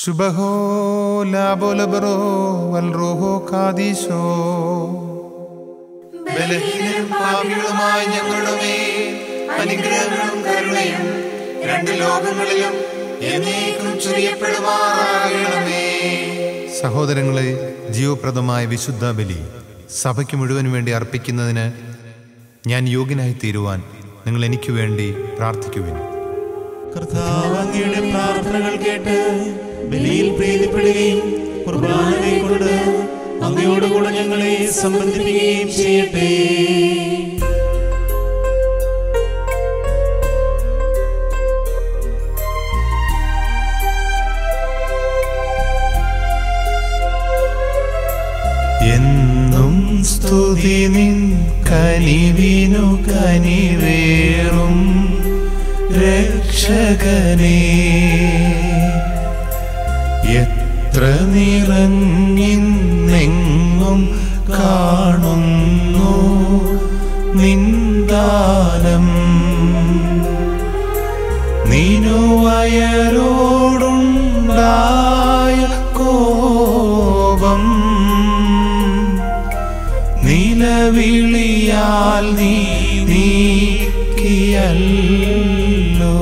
സുബഹോ ലാബോലബറോ വൽറോഹോ കാദീശോ. ബലഹീനരും പാപികളുമായ ഞങ്ങളുടെ മേൽ അനുഗ്രഹങ്ങളും കരുണയും രണ്ട് ലോകങ്ങളിലും എന്നേക്കും ചൊരിയപ്പെടുമാറാകണമേ. സഹോദരങ്ങളെ, ജീവപ്രദമായ വിശുദ്ധ ബലി സഭയ്ക്ക് മുഴുവൻ വേണ്ടി അർപ്പിക്കുന്നതിന് ഞാൻ യോഗ്യനായി തീരുവാൻ നിങ്ങൾ എനിക്ക് വേണ്ടി പ്രാർത്ഥിക്കുവിൻ. കർത്താവ് അങ്ങയുടെ പ്രാർത്ഥനകൾ കേട്ട് ബലിയിൽ പ്രീതിപ്പെടുകയും കുർബാനയെ കൊണ്ട് അങ്ങയോടുകൂടെ ഞങ്ങളെ സംബന്ധിപ്പിക്കുകയും ചെയ്യട്ടെ. എന്നും സ്തുതി നിൻ കനിവിനു കനിവേറും രക്ഷകനേ, എത്ര നിറഞ്ഞിന്നെങ്ങും കാണുന്നു നിന്ദാനം. നിനുവയരോടുണ്ടായ കോപം നിലവിളിയാൽ നീ നീക്കിയല്ലോ.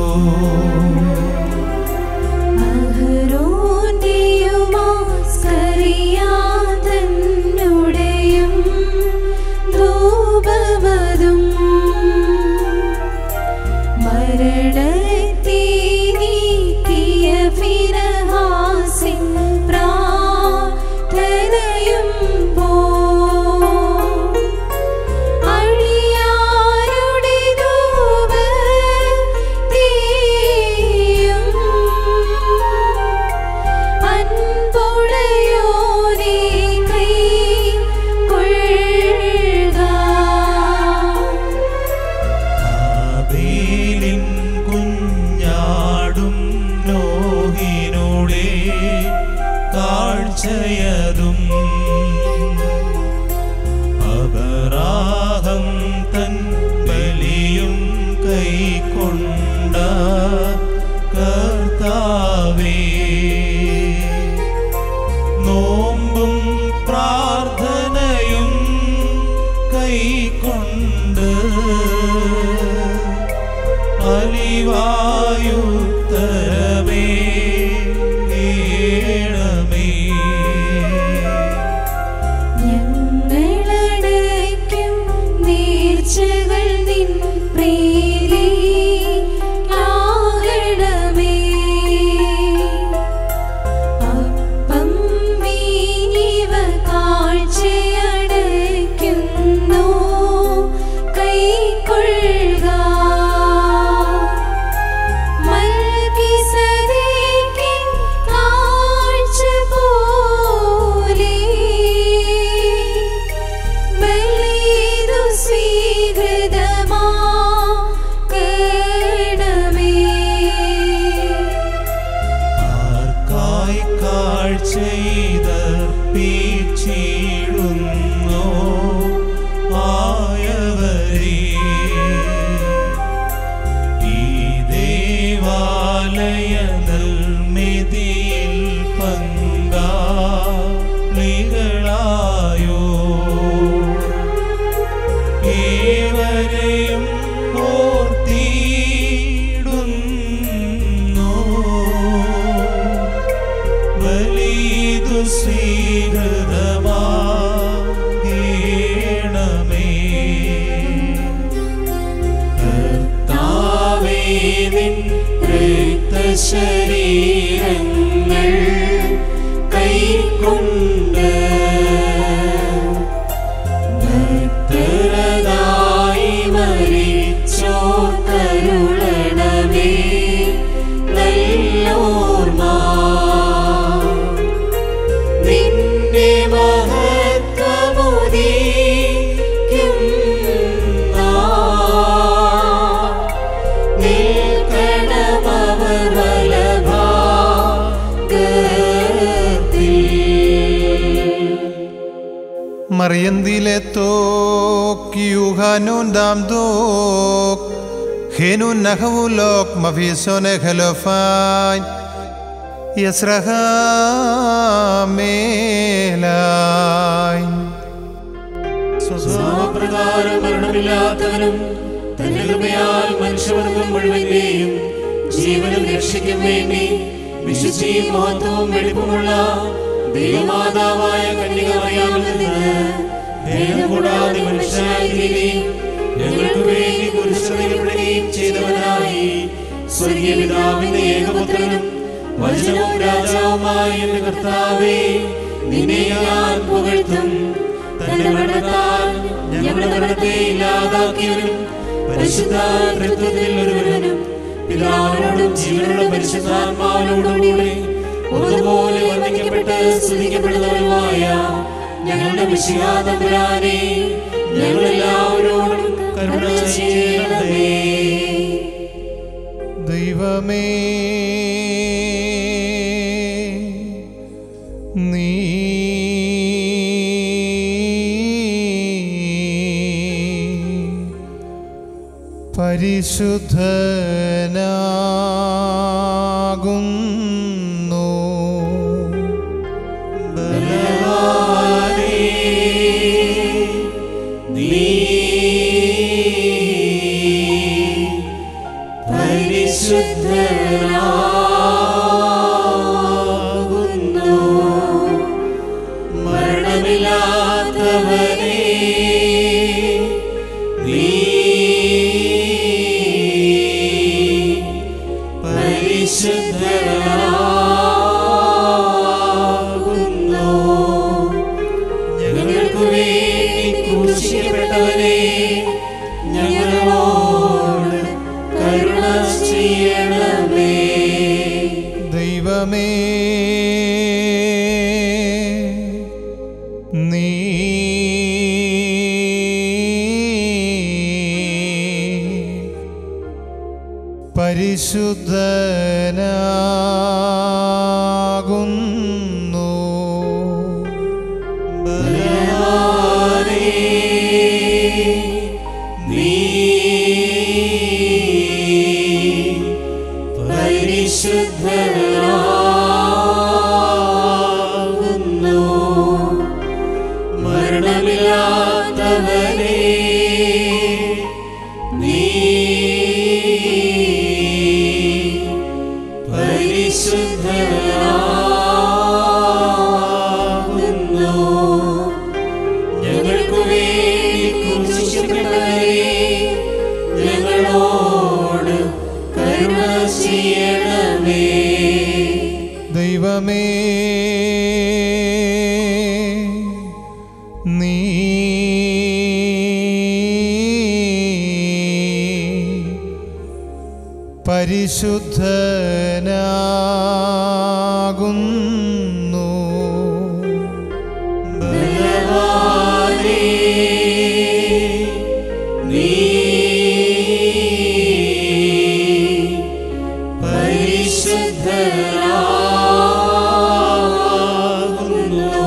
അപരാഹം തൻ ബലിയും കൈക്കൊണ്ട കർത്താവേ, നോമ്പും പ്രാർത്ഥനയും കൈക്കൊണ്ട് അലിവായുത്തരമേ ശരീരങ്ങൾ കൈക്കൊണ്ട് ഭക്തരതായി മരിച്ചോർ കരുളണമേ നല്ലോർമ്മ. നിന്റെ മഹത്വമുദീക്കും Mariandile tok yuhanun dam dok Henun nahulok mafisone khalafan യസ്രഹാമേലായി. സ്വഭാവപ്രകാരം മരണമില്ലാത്തവനും തന്റെ കൃപയാൽ മനുഷ്യവർഗം മുഴുവന്റെയും ജീവനും രക്ഷയ്ക്കും വേണ്ടി വിശുദ്ധിയും മഹത്വവും വെളിപ്പുമുള്ള ദൈവമാതാവായ കന്യകമറിയാമിൽ നിന്ന് ഭേദം കൂടാതെ മനുഷ്യനായിരിക്കുകയും ഞങ്ങൾക്ക് വേണ്ടി കുരിശിക്കപ്പെടുകയും ചെയ്തവനായി സ്വർഗീയ പിതാവിന്റെ ഏകപുത്രനും വചനവും രാജാവുമായ എന്റെ കർത്താവേ, നിന്നെ ഞാൻ പുകഴ്ത്തും. തന്റെ മരണത്താൽ ഞങ്ങളുടെ മരണത്തെ ഇല്ലാതാക്കിയവനും പരിശുദ്ധ തൃത്വത്തിൽ ഒരുവനും പിതാവിനോടും ജീവനുള്ള പരിശുദ്ധാത്മാവിനോടും കൂടെ ഒന്നുപോലെ വന്ദിക്കപ്പെട്ട് സ്തുതിക്കപ്പെടുന്നവനുമായ ഞങ്ങളുടെ മിശിഹാ തമ്പുരാനെ, ഞങ്ങളെല്ലാവരോടും കരുണ ചെയ്യണമേ. ദൈവമേ, നീ പരിശുദ്ധനാകുന്നു. ബലവാനേ, നീ പരിശുദ്ധനാകുന്നു. മരണമില്ലാത്തവനേ, നീ പരിശുദ്ധനാകുന്നു. ഞങ്ങൾക്ക് വേണ്ടി ക്രൂശിക്കപ്പെട്ടവനേ, ഞങ്ങളോട് കരുണ ചെയ്യണമേ. ദൈവമേ, നീ പരിശുദ്ധനാകുന്നു. ബലവാനേ, നീ പരിശുദ്ധനാകുന്നു. മരണമില്ലാത്തവനേ, നീ പരിശുദ്ധനാകുന്നു. ഞങ്ങൾക്ക് വേണ്ടി ക്രൂശിക്കപ്പെട്ടവരേ, ഞങ്ങളോട് കരുണ ചെയ്യണമേ. ദൈവമേ, നീ പരിശുദ്ധനാകുന്നു. ബലവാനേ, നീ പരിശുദ്ധനാകുന്നു.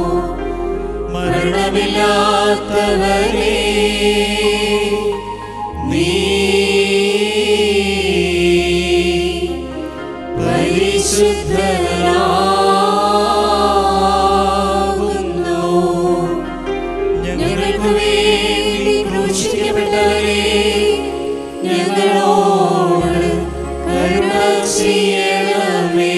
മരണമില്ലാത്തവനേ, നീ പരിശുദ്ധനാകുന്നു. ഞങ്ങൾക്ക് വേണ്ടി ക്രൂശിക്കപ്പെട്ടവരേ, ഞങ്ങളോട് കരുണ ചെയ്യണമേ.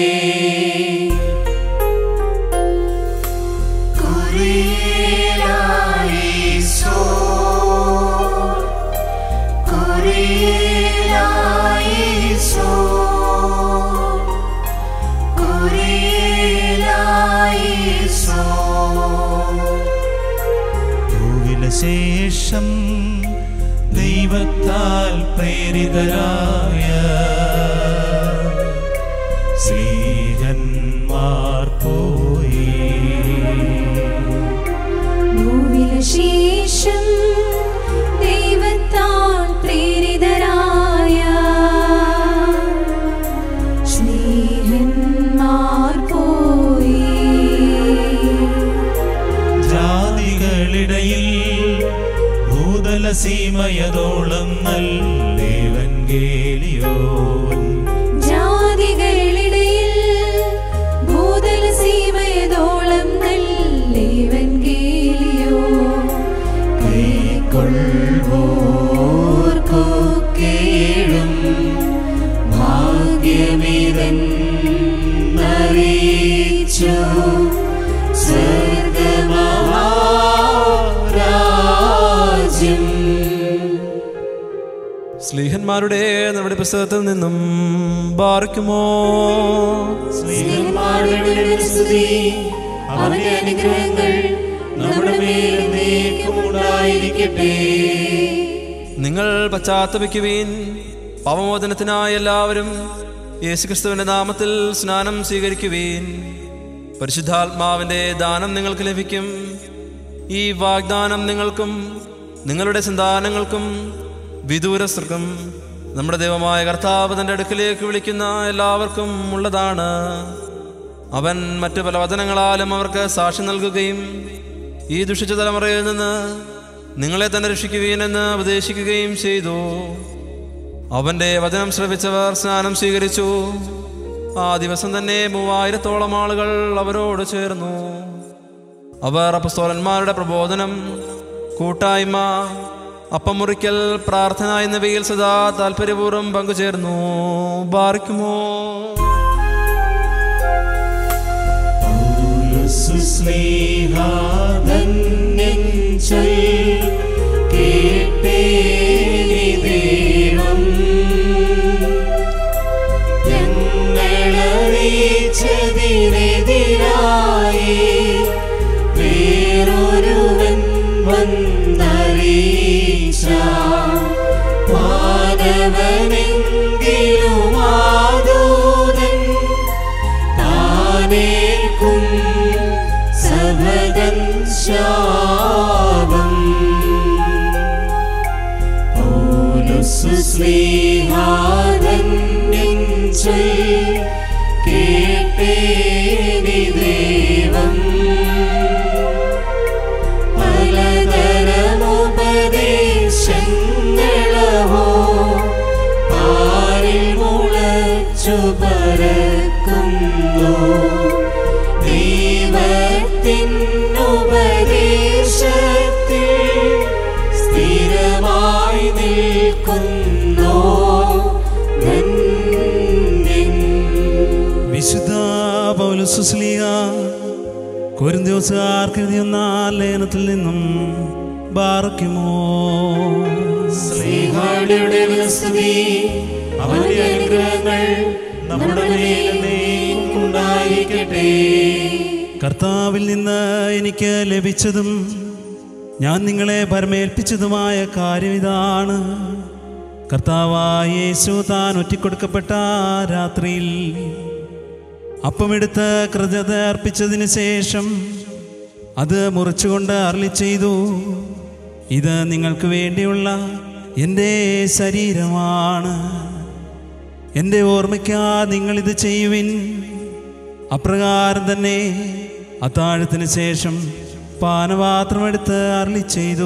ശേഷം ദൈവത്താൽ പ്രേരിതരായ സ്ലീഹന്മാർ പോയി. ശേഷം ദൈവത്താൽ പ്രേരിതരായ സ്ലീഹന്മാർ പോയി. ജാതികളിടയിൽ ഭൂതലസീമയതോളം നല്ലേവൻഗേലിയോൻ. ജാതികളിടയിൽ അറിയിച്ചു സ്വർഗമഹാരാജ്യം. സ്ലീഹന്മാരുടെ നമ്മുടെ പുസ്തകത്തിൽ നിന്നും ബാറക്കുമോ. സ്ലീഹന്മാരുടെ സ്തുതി, അവന്റെ അനുഗ്രഹങ്ങൾ നമ്മുടെ മേൽ എന്നേക്കും ഉണ്ടായിരിക്കട്ടെ. നിങ്ങൾ പശ്ചാത്തപിക്കുവീൻ. പാപമോചനത്തിനായി എല്ലാവരും യേശുക്രിസ്തുവിന്റെ നാമത്തിൽ സ്നാനം സ്വീകരിക്കുവീൻ. പരിശുദ്ധാത്മാവിന്റെ ദാനം നിങ്ങൾക്ക് ലഭിക്കും. ഈ വാഗ്ദാനം നിങ്ങൾക്കും നിങ്ങളുടെ സന്താനങ്ങൾക്കും വിദൂരസ്ഥർക്കും നമ്മുടെ ദൈവമായ കർത്താവ് തന്റെ അടുക്കിലേക്ക് വിളിക്കുന്ന എല്ലാവർക്കും ഉള്ളതാണ്. അവൻ മറ്റു പല വചനങ്ങളാലും അവർക്ക് സാക്ഷി നൽകുകയും ഈ ദുഷിച്ച തലമുറയിൽ നിന്ന് നിങ്ങളെ തന്നെ രക്ഷിക്കുവീനെന്ന് ഉപദേശിക്കുകയും ചെയ്തു. അവന്റെ വചനം ശ്രവിച്ചവർ സ്നാനം സ്വീകരിച്ചു. ആ ദിവസം തന്നെ 3000-ഓളം ആളുകൾ അവരോട് ചേർന്നു. അവർ അപ്പസ്തോലന്മാരുടെ പ്രബോധനം, കൂട്ടായ്മ, അപ്പം മുറിക്കൽ, പ്രാർത്ഥന എന്നിവയിൽ സദാ താല്പര്യപൂർവ്വം പങ്കുചേർന്നു. ബാറക്കുമോ. ഞങ്ങളറിയിച്ചതിനെതിരായി വേറൊരുവൻ വന്നറിയിച്ച മാനവനെങ്കിലും ആദൂതൻ താനേൽക്കും സഭതൻ ശാപം. പൗലോസ് സ്നേഹാധന്യൻ കേട്ടേനി ദൈവം പലതരമുപദേശങ്ങളവോ പാരിൽ മുളച്ചു പരക്കുന്നു. ദൈവത്തിനുപദേശത്തിൽ സ്ഥിരമായി നിൽക്കുന്നു. വിശുദ്ധ പൗലോസ് ശ്ലീഹ കൊരിന്ത്യോസുകാർക്ക് എഴുതിയ ലേഖനത്തിൽ നിന്നും ബാറക്കുമോ. സ്നേഹാളിയുടെ സ്തുതി, അവന്റെ അനുഗ്രഹങ്ങൾ നമ്മുടെ മേൽ എന്നേക്കും ഉണ്ടായിരിക്കട്ടെ. കർത്താവിൽ നിന്ന് എനിക്ക് ലഭിച്ചതും ഞാൻ നിങ്ങളെ പരമേൽപ്പിച്ചതുമായ കാര്യം ഇതാണ്. കർത്താവായ യേശു താൻ ഒറ്റിക്കൊടുക്കപ്പെട്ട രാത്രിയിൽ അപ്പമെടുത്ത് കൃതജ്ഞത അർപ്പിച്ചതിന് ശേഷം അത് മുറിച്ചുകൊണ്ട് അരുളി ചെയ്തു, ഇത് നിങ്ങൾക്ക് വേണ്ടിയുള്ള എൻ്റെ ശരീരമാണ്. എൻ്റെ ഓർമ്മയ്ക്കാ നിങ്ങളിത് ചെയ്യുവിൻ. അപ്രകാരം തന്നെ അത്താഴത്തിന് ശേഷം പാനപാത്രമെടുത്ത് അരുളി ചെയ്തു,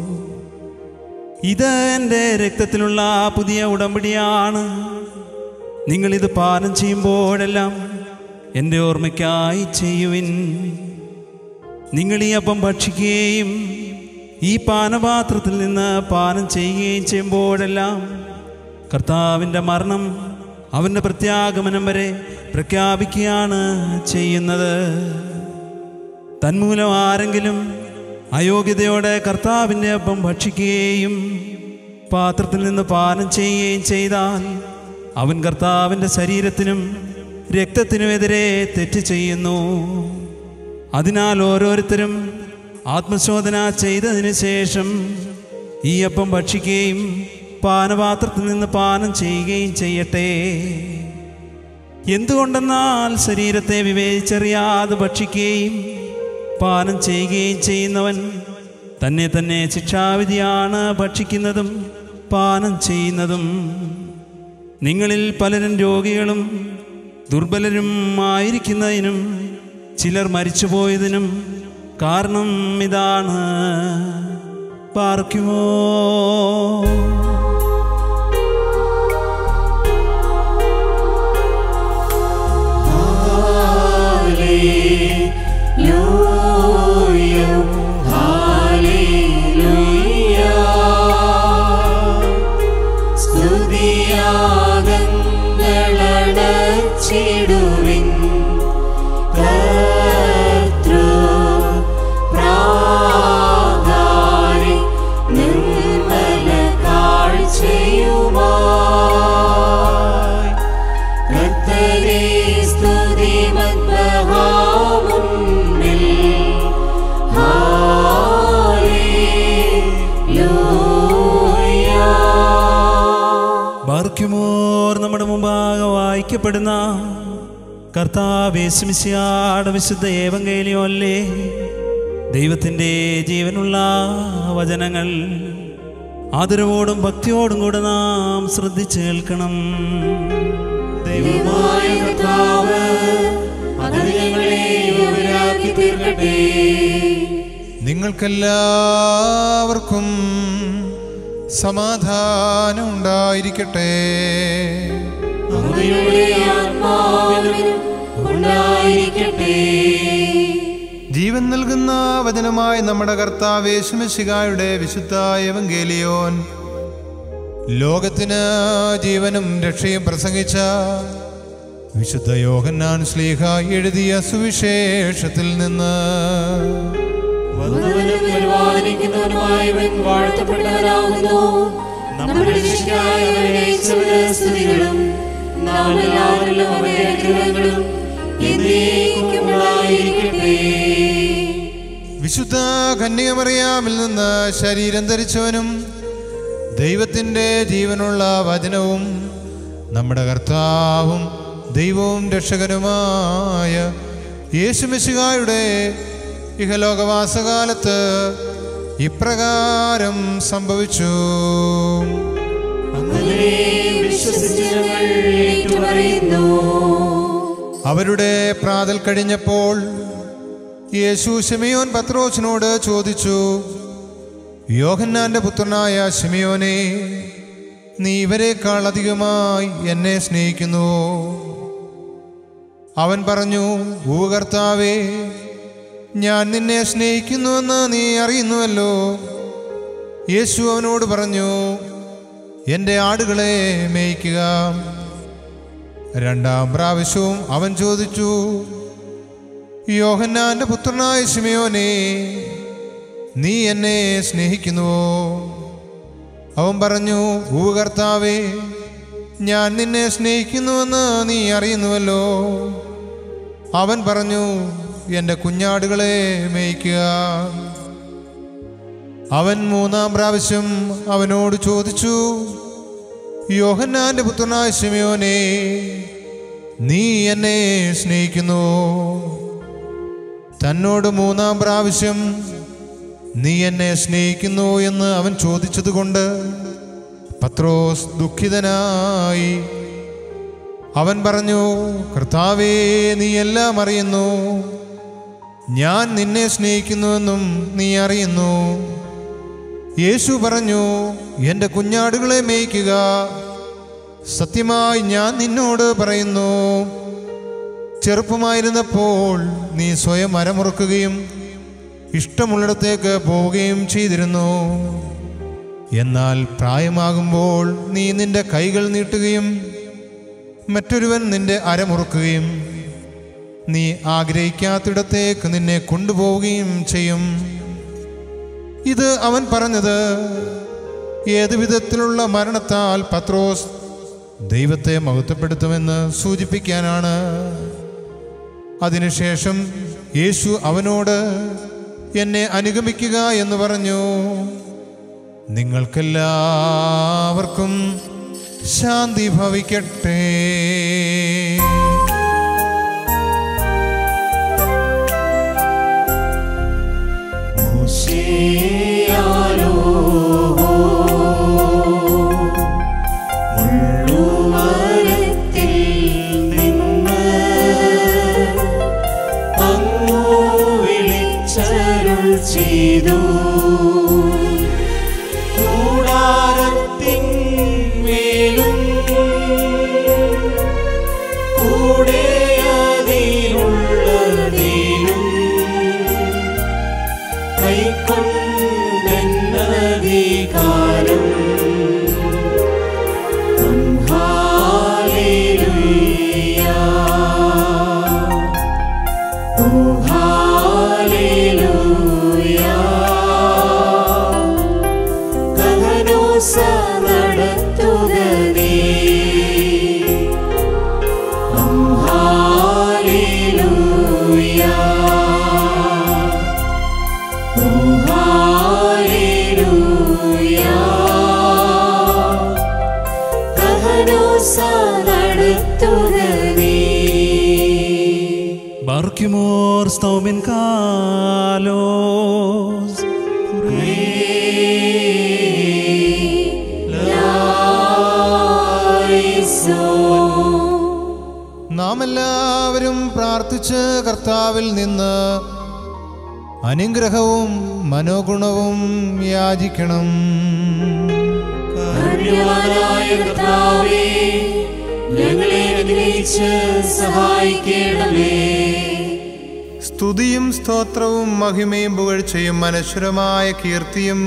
ഇത് എൻ്റെ രക്തത്തിലുള്ള പുതിയ ഉടമ്പടിയാണ്. നിങ്ങളിത് പാനം ചെയ്യുമ്പോഴെല്ലാം എൻ്റെ ഓർമ്മയ്ക്കായി ചെയ്യുവിൻ. നിങ്ങൾ ഈ അപ്പം ഭക്ഷിക്കുകയും ഈ പാനപാത്രത്തിൽ നിന്ന് പാനം ചെയ്യുകയും ചെയ്യുമ്പോഴെല്ലാം കർത്താവിൻ്റെ മരണം അവൻ്റെ പ്രത്യാഗമനം വരെ പ്രഖ്യാപിക്കുകയാണ് ചെയ്യുന്നത്. തന്മൂലം ആരെങ്കിലും അയോഗ്യതയോടെ കർത്താവിൻ്റെ അപ്പം ഭക്ഷിക്കുകയും പാത്രത്തിൽ നിന്ന് പാനം ചെയ്യുകയും ചെയ്താൽ അവൻ കർത്താവിൻ്റെ ശരീരത്തിനും രക്തത്തിനുമെതിരെ തെറ്റ് ചെയ്യുന്നു. അതിനാൽ ഓരോരുത്തരും ആത്മശോധന ചെയ്തതിന് ശേഷം ഈ അപ്പം ഭക്ഷിക്കുകയും പാനപാത്രത്തിൽ നിന്ന് പാനം ചെയ്യുകയും ചെയ്യട്ടെ. എന്തുകൊണ്ടെന്നാൽ ശരീരത്തെ വിവേചിച്ചറിയാതെ ഭക്ഷിക്കുകയും പാനം ചെയ്യുകയും ചെയ്യുന്നവൻ തന്നെ തന്നെ ശിക്ഷാവിധിയാണ് ഭക്ഷിക്കുന്നതും പാനം ചെയ്യുന്നതും. നിങ്ങളിൽ പലരും രോഗികളും ദുർബലരും ആയിരിക്കുന്നതിനും ചിലർ മരിച്ചുപോയതിനും കാരണം ഇതാണ്. പാർക്കുമോ. സ്തുതിയാഗങ്ങളടച്ചിടുവിൻ അരുളപ്പെടുന്ന കർത്താവ് യേശുമിശിഹായുടെ വിശുദ്ധ ഏവങ്കേലിയോല്ലേ ദൈവത്തിൻ്റെ ജീവനുള്ള വചനങ്ങൾ ആദരവോടും ഭക്തിയോടും കൂടെ നാം ശ്രദ്ധിച്ചു കേൾക്കണം. ദൈവമായ കർത്താവ് അതിന് ഞങ്ങളെ യോഗ്യരാക്കി തീർക്കട്ടെ. നിങ്ങൾക്കെല്ലാവർക്കും സമാധാനം ഉണ്ടായിരിക്കട്ടെ. അങ്ങയുടെ ആത്മാവിനും ഉണ്ടായിരിക്കട്ടെ. ജീവൻ നൽകുന്ന വചനമായ നമ്മുടെ കർത്താവ് യേശുമിശിഹായുടെ വിശുദ്ധ എവങ്കേലിയോൻ ലോകത്തിന് ജീവനും രക്ഷയും പ്രസംഗിച്ച വിശുദ്ധ യോഹന്നാൻ ശ്ലീഹ എഴുതിയ സുവിശേഷത്തിൽ നിന്ന്. വന്നവനും പരിപാലിക്കുന്നവനുമായവൻ വാഴ്ത്തപ്പെട്ടവനാകുന്നു. നമ്മുടെ രക്ഷയ്ക്കായി അവനെ അയച്ചവന് സ്തുതികളും നാം എല്ലാവരിലും അവന്റെ അനുഗ്രഹങ്ങളും എന്നേക്കും ഉണ്ടായിരിക്കട്ടെ. വിശുദ്ധ കന്യകമറിയാമിൽ നിന്ന് ശരീരം ധരിച്ചവനും ദൈവത്തിൻ്റെ ജീവനുള്ള വചനവും നമ്മുടെ കർത്താവും ദൈവവും രക്ഷകനുമായ യേശുമിശിഹായുടെ ഇഹലോകവാസകാലത്ത് ഇപ്രകാരം സംഭവിച്ചു. അങ്ങനെ വിശ്വസിച്ച് ഞങ്ങൾ ഏറ്റുപറയുന്നു. അവരുടെ പ്രാതൽ കഴിഞ്ഞപ്പോൾ യേശു ശിമിയോൻ പത്രോസിനോട് ചോദിച്ചു, യോഹന്നാന്റെ പുത്രനായ ശിമിയോനെ, നീ ഇവരെക്കാൾ അധികമായി എന്നെ സ്നേഹിക്കുന്നുവോ? അവൻ പറഞ്ഞു, ഓ കർത്താവേ, ഞാൻ നിന്നെ സ്നേഹിക്കുന്നുവെന്ന് നീ അറിയുന്നുവല്ലോ. യേശു അവനോട് പറഞ്ഞു, എൻ്റെ ആടുകളെ മേയ്ക്കുക. രണ്ടാം പ്രാവശ്യവും അവൻ ചോദിച്ചു, യോഹന്നാന്റെ പുത്രനായ ശിമിയോനെ, നീ എന്നെ സ്നേഹിക്കുന്നുവോ? അവൻ പറഞ്ഞു, ഓ കർത്താവേ, ഞാൻ നിന്നെ സ്നേഹിക്കുന്നുവെന്ന് നീ അറിയുന്നുവല്ലോ. അവൻ പറഞ്ഞു, എൻ്റെ കുഞ്ഞാടുകളെ മേയ്ക്കുക. അവൻ മൂന്നാം പ്രാവശ്യം അവനോട് ചോദിച്ചു, യോഹന്നാന്റെ പുത്രനായ ശിമിയോനെ, നീ എന്നെ സ്നേഹിക്കുന്നുവോ? തന്നോട് മൂന്നാം പ്രാവശ്യം നീ എന്നെ സ്നേഹിക്കുന്നു എന്ന് അവൻ ചോദിച്ചതുകൊണ്ട് പത്രോസ് ദുഃഖിതനായി. അവൻ പറഞ്ഞു, കർത്താവേ, നീ എല്ലാം അറിയുന്നു. ഞാൻ നിന്നെ സ്നേഹിക്കുന്നുവെന്നും നീ അറിയുന്നു. യേശു പറഞ്ഞു, എൻ്റെ കുഞ്ഞാടുകളെ മേയ്ക്കുക. സത്യമായി ഞാൻ നിന്നോട് പറയുന്നു, ചെറുപ്പമായിരുന്നപ്പോൾ നീ സ്വയം അരമുറുക്കുകയും ഇഷ്ടമുള്ളിടത്തേക്ക് പോവുകയും ചെയ്തിരുന്നു. എന്നാൽ പ്രായമാകുമ്പോൾ നീ നിന്റെ കൈകൾ നീട്ടുകയും മറ്റൊരുവൻ നിന്റെ അരമുറുക്കുകയും നീ ആഗ്രഹിക്കാത്തിടത്തേക്ക് നിന്നെ കൊണ്ടുപോവുകയും ചെയ്യും. ഇത് അവൻ പറഞ്ഞത് ഏതു വിധത്തിലുള്ള മരണത്താൽ പത്രോസ് ദൈവത്തെ മഹത്വപ്പെടുത്തുമെന്ന് സൂചിപ്പിക്കാനാണ്. അതിനുശേഷം യേശു അവനോട്, എന്നെ അനുഗമിക്കുക എന്ന് പറഞ്ഞു. നിങ്ങൾക്കെല്ലാവർക്കും ശാന്തി ഭവിക്കട്ടെ. ചെയ്തു കൂടാരത്തിന്മേലും കൂടെ അതിലുള്ളതിലും കൈക്കൊണ്ടെന്നധികാരം നടത്തുക ബാർക്കുമോർ സ്തൗമിൻ കാലോസ്. നാം എല്ലാവരും പ്രാർത്ഥിച്ച് കർത്താവിൽ നിന്ന് അനുഗ്രഹവും മനോഗുണവും യാചിക്കണം. കാരുണ്യവാനായ കർത്താവേ, ഞങ്ങളെ അനുഗ്രഹിച്ച് സഹായിക്കണമേ. സ്തുതിയും സ്തോത്രവും മഹിമയും പുകഴ്ചയും അനശ്വരമായ കീർത്തിയും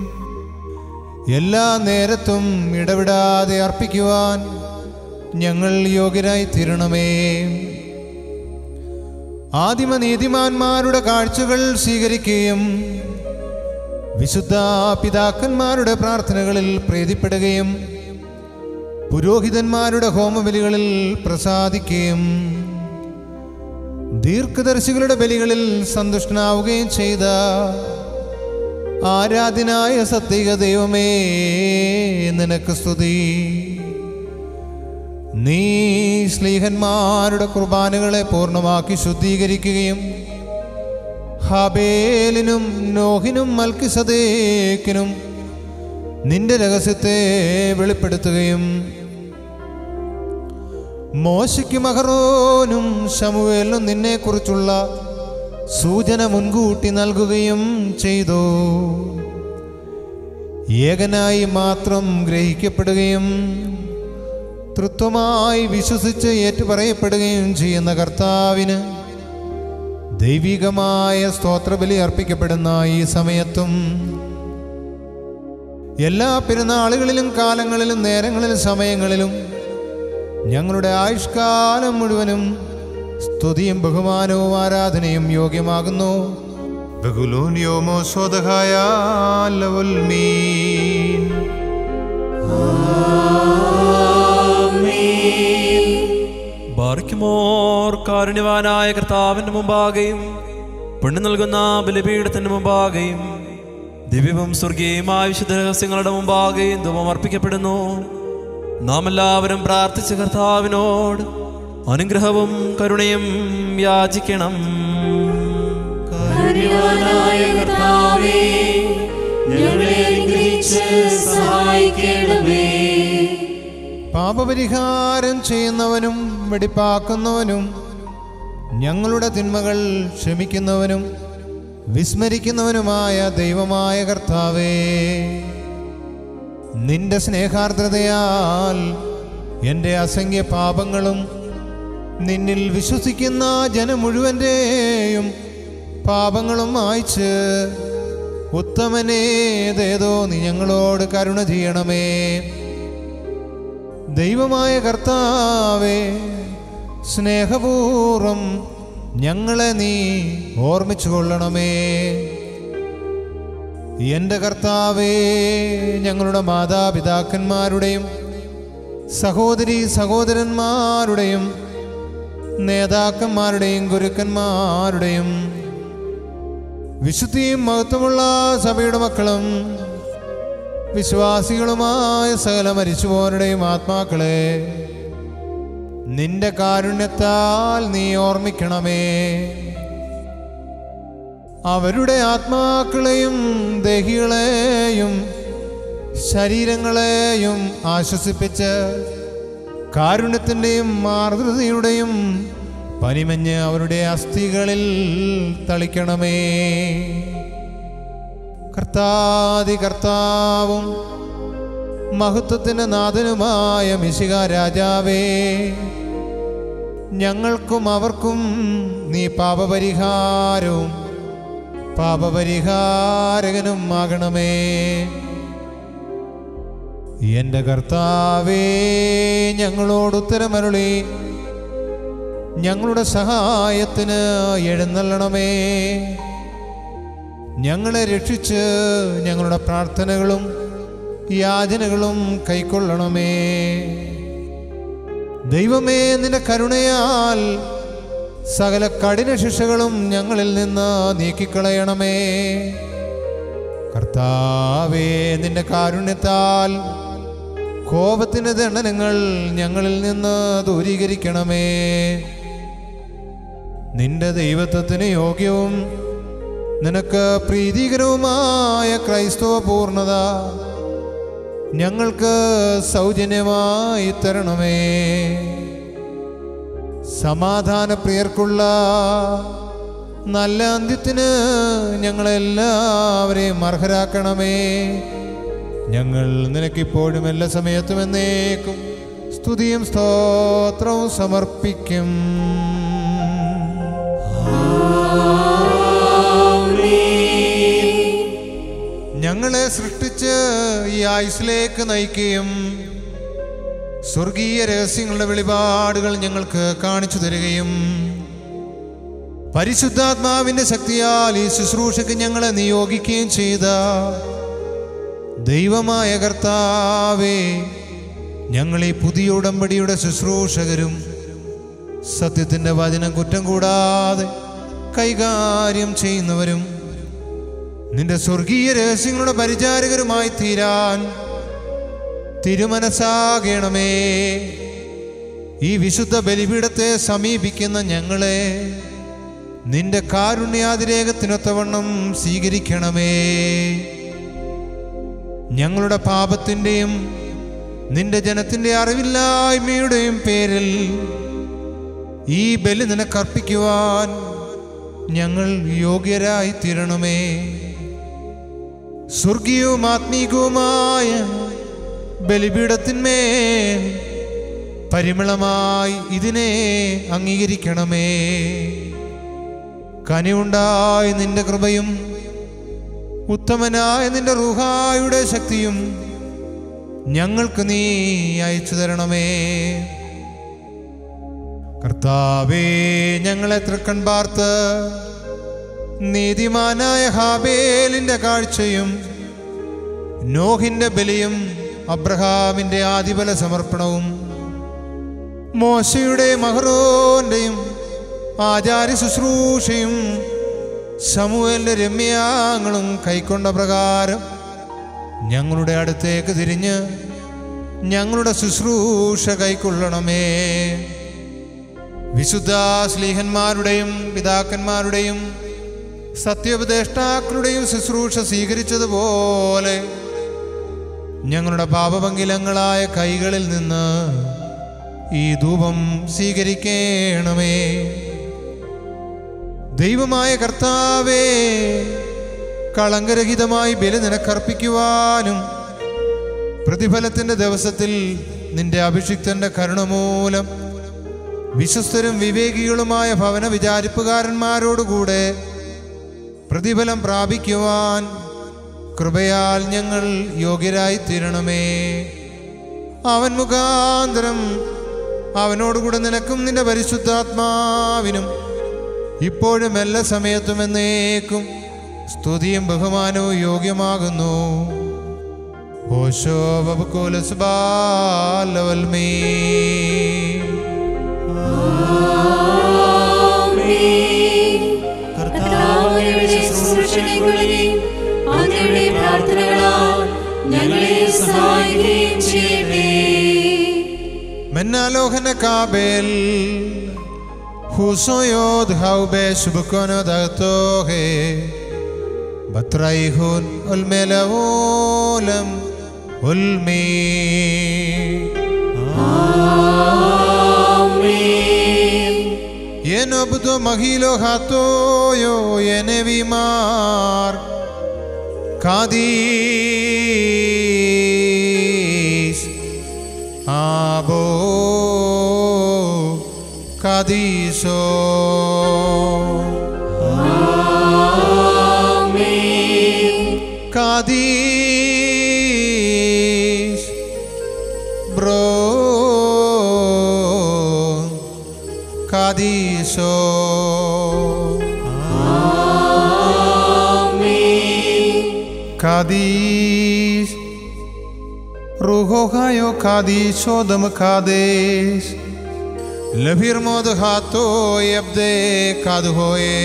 എല്ലാ നേരത്തും ഇടവിടാതെ അർപ്പിക്കുവാൻ ഞങ്ങൾ യോഗ്യരായി തീരണമേ. ആദിമ നീതിമാന്മാരുടെ കാഴ്ചകൾ സ്വീകരിക്കുകയും വിശുദ്ധ പിതാക്കന്മാരുടെ പ്രാർത്ഥനകളിൽ പ്രീതിപ്പെടുകയും പുരോഹിതന്മാരുടെ ഹോമബലികളിൽ പ്രസാദിക്കുകയും ദീർഘദർശികളുടെ ബലികളിൽ സന്തുഷ്ടനാവുകയും ചെയ്ത ആരാധ്യനായ സത്യ ദൈവമേ, നിനക്ക് സ്തുതി. നീ ശ്ലീഹന്മാരുടെ കുർബാനകളെ പൂർണ്ണമാക്കി ശുദ്ധീകരിക്കുകയും ഹാബേലിനും നോഹിനും മൽക്കിസദേക്കിനും നിന്റെ രഹസ്യത്തെ വെളിപ്പെടുത്തുകയും മോശയ്ക്കും അഹറോനും ശമൂവേലിനും നിന്നെക്കുറിച്ചുള്ള സൂചന മുൻകൂട്ടി നൽകുകയും ചെയ്തു. ഏകനായി മാത്രം ഗ്രഹിക്കപ്പെടുകയും തൃത്വമായി വിശ്വസിച്ച് ഏറ്റുപറയപ്പെടുകയും ചെയ്യുന്ന കർത്താവിന് ദൈവികമായ സ്തോത്രബലി അർപ്പിക്കപ്പെടുന്ന ഈ സമയത്തും എല്ലാ പെരുന്നാളുകളിലും കാലങ്ങളിലും നേരങ്ങളിലും സമയങ്ങളിലും ഞങ്ങളുടെ ആയുഷ്കാലം മുഴുവനും സ്തുതിയും ബഹുമാനവും ആരാധനയും യോഗ്യമാകുന്നു. ബഹുലൂന്യോമോ സ്വതഹായ ലവൽമീൻ. ബാർക്കുമോർ കാരുണ്യവാനായ കർത്താവിന്റെ മുമ്പാകെയും പെണ്ണു നൽകുന്ന ബലിപീഠത്തിന്റെ മുമ്പാകെയും ദിവ്യവും സ്വർഗീയമായ വിശുദ്ധ രഹസ്യങ്ങളുടെ മുമ്പാകെയും ധൂപം അർപ്പിക്കപ്പെടുന്നു. നാം എല്ലാവരും പ്രാർത്ഥിച്ച കർത്താവിനോട് അനുഗ്രഹവും കരുണയും യാചിക്കണം. കാരുണ്യവാനായ കർത്താവേ, ഞങ്ങളെ അനുഗ്രഹിച്ച് സഹായിക്കണമേ. പാപപരിഹാരം ചെയ്യുന്നവനും വെടിപ്പാക്കുന്നവനും ഞങ്ങളുടെ തിന്മകൾ ക്ഷമിക്കുന്നവനും വിസ്മരിക്കുന്നവനുമായ ദൈവമായ കർത്താവേ, നിന്റെ സ്നേഹാർദ്രതയാൽ എൻ്റെ അസംഖ്യ പാപങ്ങളും നിന്നിൽ വിശ്വസിക്കുന്ന ജനം മുഴുവൻ്റെയും പാപങ്ങളും മായ്ച്ച് ഉത്തമനേതേതോ നീ ഞങ്ങളോട് കരുണ ചെയ്യണമേ. ദൈവമായ കർത്താവേ, സ്നേഹപൂർവം ഞങ്ങളെ നീ ഓർമ്മിച്ചു കൊള്ളണമേ. എൻ്റെ കർത്താവേ, ഞങ്ങളുടെ മാതാപിതാക്കന്മാരുടെയും സഹോദരീ സഹോദരന്മാരുടെയും നേതാക്കന്മാരുടെയും ഗുരുക്കന്മാരുടെയും വിശുദ്ധിയും മഹത്വമുള്ള സഭയുടെ മക്കളും വിശ്വാസികളുമായ സകല മരിച്ചുപോരുടെയും ആത്മാക്കളെ നിന്റെ കാരുണ്യത്താൽ നീ ഓർമ്മിക്കണമേ. അവരുടെ ആത്മാക്കളെയും ദേഹികളെയും ശരീരങ്ങളെയും ആശ്വസിപ്പിച്ച് കാരുണ്യത്തിൻ്റെയും മാർദ്രതയുടെയും പനിമഞ്ഞ് അവരുടെ അസ്ഥികളിൽ തളിക്കണമേ. കർത്താവും മഹത്വത്തിന് നാഥനുമായ മിശിഹ രാജാവേ, ഞങ്ങൾക്കും അവർക്കും നീ പാപപരിഹാരവും പാപപരിഹാരകനും ആകണമേ. എൻ്റെ കർത്താവേ, ഞങ്ങളോട് ഉത്തരമരുളി ഞങ്ങളുടെ സഹായത്തിന് എഴുന്നള്ളണമേ. ഞങ്ങളെ രക്ഷിച്ച് ഞങ്ങളുടെ പ്രാർത്ഥനകളും യാചനകളും കൈക്കൊള്ളണമേ. ദൈവമേ, നിന്റെ കരുണയാൽ സകല കഠിന ശിക്ഷകളും ഞങ്ങളിൽ നിന്ന് നീക്കിക്കളയണമേ. കർത്താവേ, നിന്റെ കാരുണ്യത്താൽ കോപത്തിൻ്റെ ദണ്ഡനങ്ങൾ ഞങ്ങളിൽ നിന്ന് ദൂരീകരിക്കണമേ. നിന്റെ ദൈവത്വത്തിന് യോഗ്യവും നിനക്ക് പ്രീതികരവുമായ ക്രൈസ്തവ പൂർണ്ണത ഞങ്ങൾക്ക് സൗജന്യമായി തരണമേ. സമാധാനപ്രിയർക്കുള്ള നല്ല അന്ത്യത്തിന് ഞങ്ങളെല്ലാവരെയും അർഹരാക്കണമേ. ഞങ്ങൾ നിനക്കിപ്പോഴും എല്ലാ സമയത്തും എന്നേക്കും സ്തുതിയും സ്തോത്രവും സമർപ്പിക്കും. ഞങ്ങളെ സൃഷ്ടിച്ച് ഈ ആയുസ്സിലേക്ക് നയിക്കുകയും സ്വർഗീയ രഹസ്യങ്ങളുടെ വെളിപാടുകൾ ഞങ്ങൾക്ക് കാണിച്ചു തരികയും പരിശുദ്ധാത്മാവിന്റെ ശക്തിയാൽ ഈ ശുശ്രൂഷയ്ക്ക് ഞങ്ങളെ നിയോഗിക്കുകയും ചെയ്ത ദൈവമായ കർത്താവേ, ഞങ്ങൾ ഈ പുതിയ ഉടമ്പടിയുടെ ശുശ്രൂഷകരും സത്യത്തിൻ്റെ വചനം കുറ്റം കൂടാതെ കൈകാര്യം ചെയ്യുന്നവരും നിന്റെ സ്വർഗീയ രഹസ്യങ്ങളുടെ പരിചാരകരുമായി തീരാൻ തിരുമനസ്സാകണമേ. ഈ വിശുദ്ധ ബലിപീഠത്തെ സമീപിക്കുന്ന ഞങ്ങളെ നിന്റെ കാരുണ്യാതിരേകത്തിനൊത്തവണ്ണം സ്വീകരിക്കണമേ. ഞങ്ങളുടെ പാപത്തിൻ്റെയും നിന്റെ ജനത്തിൻ്റെ അറിവില്ലായ്മയുടെയും പേരിൽ ഈ ബലി നിനക്കർപ്പിക്കുവാൻ ഞങ്ങൾ യോഗ്യരായി തീരണമേ. സ്വർഗീയവും ആത്മീകവുമായ ബലിപീഠത്തിന്മേൽ പരിമളമായി ഇതിനെ അംഗീകരിക്കണമേ. കനിവുണ്ടായ നിന്റെ കൃപയും ഉത്തമനായ നിന്റെ റൂഹായുടെ ശക്തിയും ഞങ്ങൾക്ക് നീ അയച്ചു തരണമേ. കർത്താവേ, ഞങ്ങളെ തൃക്കൺ പാർത്ത് നീതിമാനായ ഹാബേലിന്റെ കാഴ്ചയും നോഹിന്റെ ബലിയും അബ്രഹാമിന്റെ ആദിബല സമർപ്പണവും മോശയുടെയും അഹ്റോന്റെയും ആചാര്യ ശുശ്രൂഷയും ശമൂവേലിന്റെ രമ്യാങ്ങളും കൈക്കൊണ്ട പ്രകാരം ഞങ്ങളുടെ അടുത്തേക്ക് തിരിഞ്ഞ് ഞങ്ങളുടെ ശുശ്രൂഷ കൈക്കൊള്ളണമേ. വിശുദ്ധ ശ്ലീഹന്മാരുടെയും പിതാക്കന്മാരുടെയും സത്യോപദേഷ്ടാക്കളുടെയും ശുശ്രൂഷ സ്വീകരിച്ചതുപോലെ ഞങ്ങളുടെ പാപഭംഗിലങ്ങളായ കൈകളിൽ നിന്ന് ഈ ധൂപം സ്വീകരിക്കണമേ. ദൈവമായ കർത്താവേ, കളങ്കരഹിതമായി ബലി നിനക്കർപ്പിക്കുവാനും പ്രതിഫലത്തിന്റെ ദിവസത്തിൽ നിന്റെ അഭിഷിക്തന്റെ കരുണ മൂലം വിശ്വസ്തരും വിവേകികളുമായ ഭവന വിചാരിപ്പുകാരന്മാരോടുകൂടെ പ്രതിഫലം പ്രാപിക്കുവാൻ കൃപയാൽ ഞങ്ങൾ യോഗ്യരായി തീരണമേ. അവൻ മുഖാന്തരം അവനോടുകൂടെ നിനക്കും നിന്റെ പരിശുദ്ധാത്മാവിനും ഇപ്പോഴും എല്ലാ സമയത്തും എന്നേക്കും സ്തുതിയും ബഹുമാനവും യോഗ്യമാകുന്നു. ഓശോ ബബുക്കോലസ്ബാലവൽമീ. കർത്താവേ, ശുശ്രൂഷകളെയും അങ്ങയുടെ പ്രാർത്ഥനകളാൽ ഞങ്ങളെ സഹായിക്കുകയും ചെയ്യണമേ. മെന്നാലോഹന കാബേൽ ഹുസോയോദ് ഹൗബേ ശുഭക്കോനോ ദത്തോഹേ ബത്രൈഹുൻ ഉൽമേലവോലം ഉൽമീ. ആമേൻ. യെനോബ്ദോ മഹിലോ ഹാത്തോയോ യെനെവിമാർ കാദീസ് ആബോ കാദീസോ. ആമേൻ. കാദീസ് ബ്രോ കാദീസോ. ആമേൻ. കാദീസ് റുഹോഹായോ കാദീസോ ദം കാദേശ് ലഭിർമോദ് ഹാത്തോ യബ്ദേ കാദുഹോയേ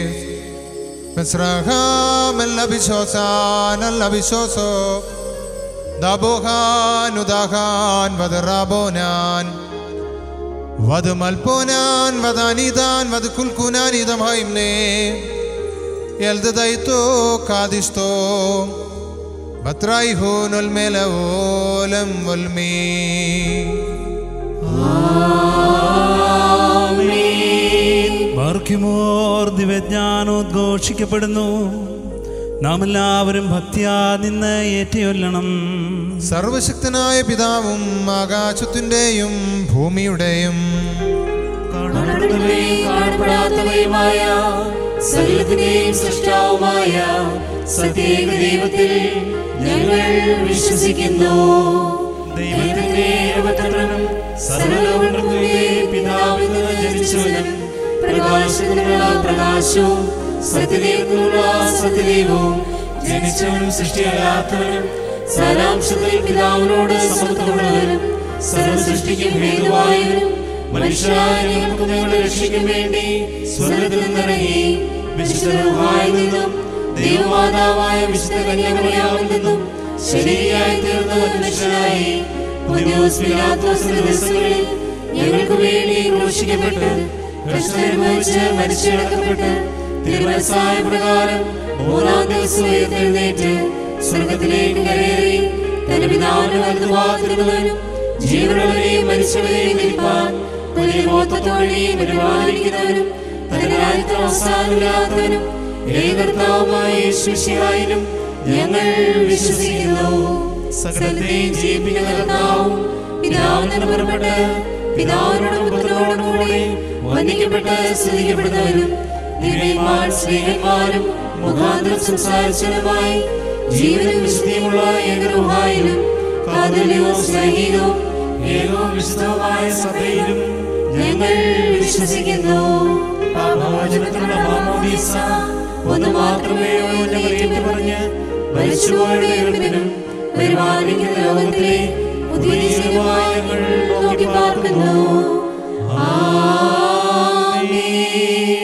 മിസ്രഹാം ലബിശോസാൻ ലബിശോസോ ദബോഹാൻ ഉദാഹാൻ വദറാബോനാൻ വധ മൽപോനാൻ വദാനിദാൻ വധ കുൽക്കുനാനിദമായിംനെ യൽദദൈതോ കാദിസ്തോ ബത്രായിഹോൻ ഒൽമേലവോലം വൽമീ. ബാർക്കിമോർ ദിവ്യജ്ഞാനോദ്ഘോഷിക്കപ്പെടുന്നു. നാം എല്ലാവരും ഭക്തിയാ നിന്ന് ഏറ്റുചൊല്ലണം. സർവശക്തനായ പിതാവും ആകാശത്തിന്റെയും ഭൂമിയുടെയും കാണപ്പെടാത്തവയുമായ സകലത്തിന്റെയും സൃഷ്ടാവുമായ സത്യേക ദൈവത്തിൽ ഞങ്ങൾ വിശ്വസിക്കുന്നു. ദൈവത്തിന്റെ ഏകപുത്രനും സർവ്വലോകങ്ങളുടെയും പിതാവിൽ നിന്ന് ജനിച്ചവനും പ്രകാശത്തിനുള്ള പ്രകാശവും സത്യദൈവത്തിനുള്ള സത്യദൈവവും ജനിച്ചവനും സൃഷ്ടിയല്ലാത്തവനും സാരാംശത്തിൽ പിതാവിനോട് സമത്വമുള്ളവനും സർവസൃഷ്ടിക്കും ഹേതുവായവനും മനുഷ്യരായ ഞങ്ങൾക്ക് ഞങ്ങളെ രക്ഷിക്കാൻ വേണ്ടി സ്വർഗ്ഗത്തിൽ നിന്നിറങ്ങി വിശുദ്ധ റൂഹായിൽ നിന്നും ദൈവമാതാവായ വിശുദ്ധ കന്യാമറിയാമിൽ നിന്നും ശരീരയായി തീർന്ന മനുഷ്യനായി പൊന്തിയോസ് പീലാത്തോസിന്റെ ദിവസങ്ങളിൽ ഞങ്ങൾക്ക് വേണ്ടി ക്രൂശിക്കപ്പെട്ട് കഷ്ടമനുഭവിച്ച് മരിച്ചടക്കപ്പെട്ട് തിരുമനസ്സായ പ്രകാരം മൂന്നാം ദിവസം ഉയർത്തെഴുന്നേറ്റ് സ്വർഗ്ഗത്തിലേക്ക് കയറി തന്റെ പിതാവിന്റെ വലതുഭാഗത്തിരുന്നവനും ജീവനുള്ളവരെയും മരിച്ചവരെയും വിധിപ്പാൻ തന്റെ മഹത്വത്തോടെയും പരിപാലിക്കുന്നവനും തന്റെ രാജ്യത്തിൽ അവസാനമില്ലാത്തവനും ഏകർത്താവുമായ യേശുമിശിഹായിലും ഞങ്ങൾ വിശ്വസിക്കുന്നു. സകലത്തെയും ജീവിക്കുന്ന കർത്താവും പിതാവിൽ നിന്ന് പുറപ്പെട്ട് പിതാവിനോടും പുത്രനോടും കൂടെ വന്ദിക്കപ്പെട്ട് സ്തുതിക്കപ്പെടുന്നവരും ദിവ്യന്മാർ സ്നേഹന്മാരും മുഖാന്തരം സംസാരിച്ചതുമായി ജീവനും വിശുദ്ധിയുമുള്ള ഏകരൂഹായിലും കാതല്യവും സ്നേഹിതവും ഏകവും വിശുദ്ധവുമായ സഭയിലും ഞങ്ങൾ വിശ്വസിക്കുന്നു. പാപമോചനത്തിനുള്ള മാമോദീസ ഒന്ന് മാത്രമേ പറഞ്ഞ് മരിച്ചുപോയവരുടെ ഉയർപ്പിനും വരുവാനിരിക്കുന്ന ലോകത്തിലെ പുതിയ ജീവിതമായി ഞങ്ങൾ നോക്കി പാർക്കുന്നു. ആമേൻ.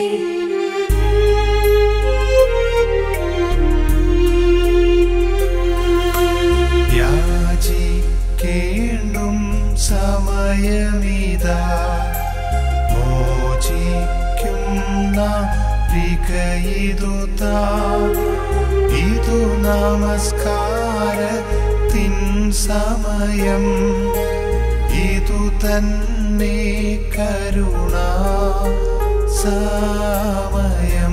യാചിക്കേണ്ടും സമയമിതാ മോചിക്കും നാം വികയിതുതാ ഇതു നമസ്കാരത്തിൻ സമയം ഇതു തന്നെ കരുണാ സമയം.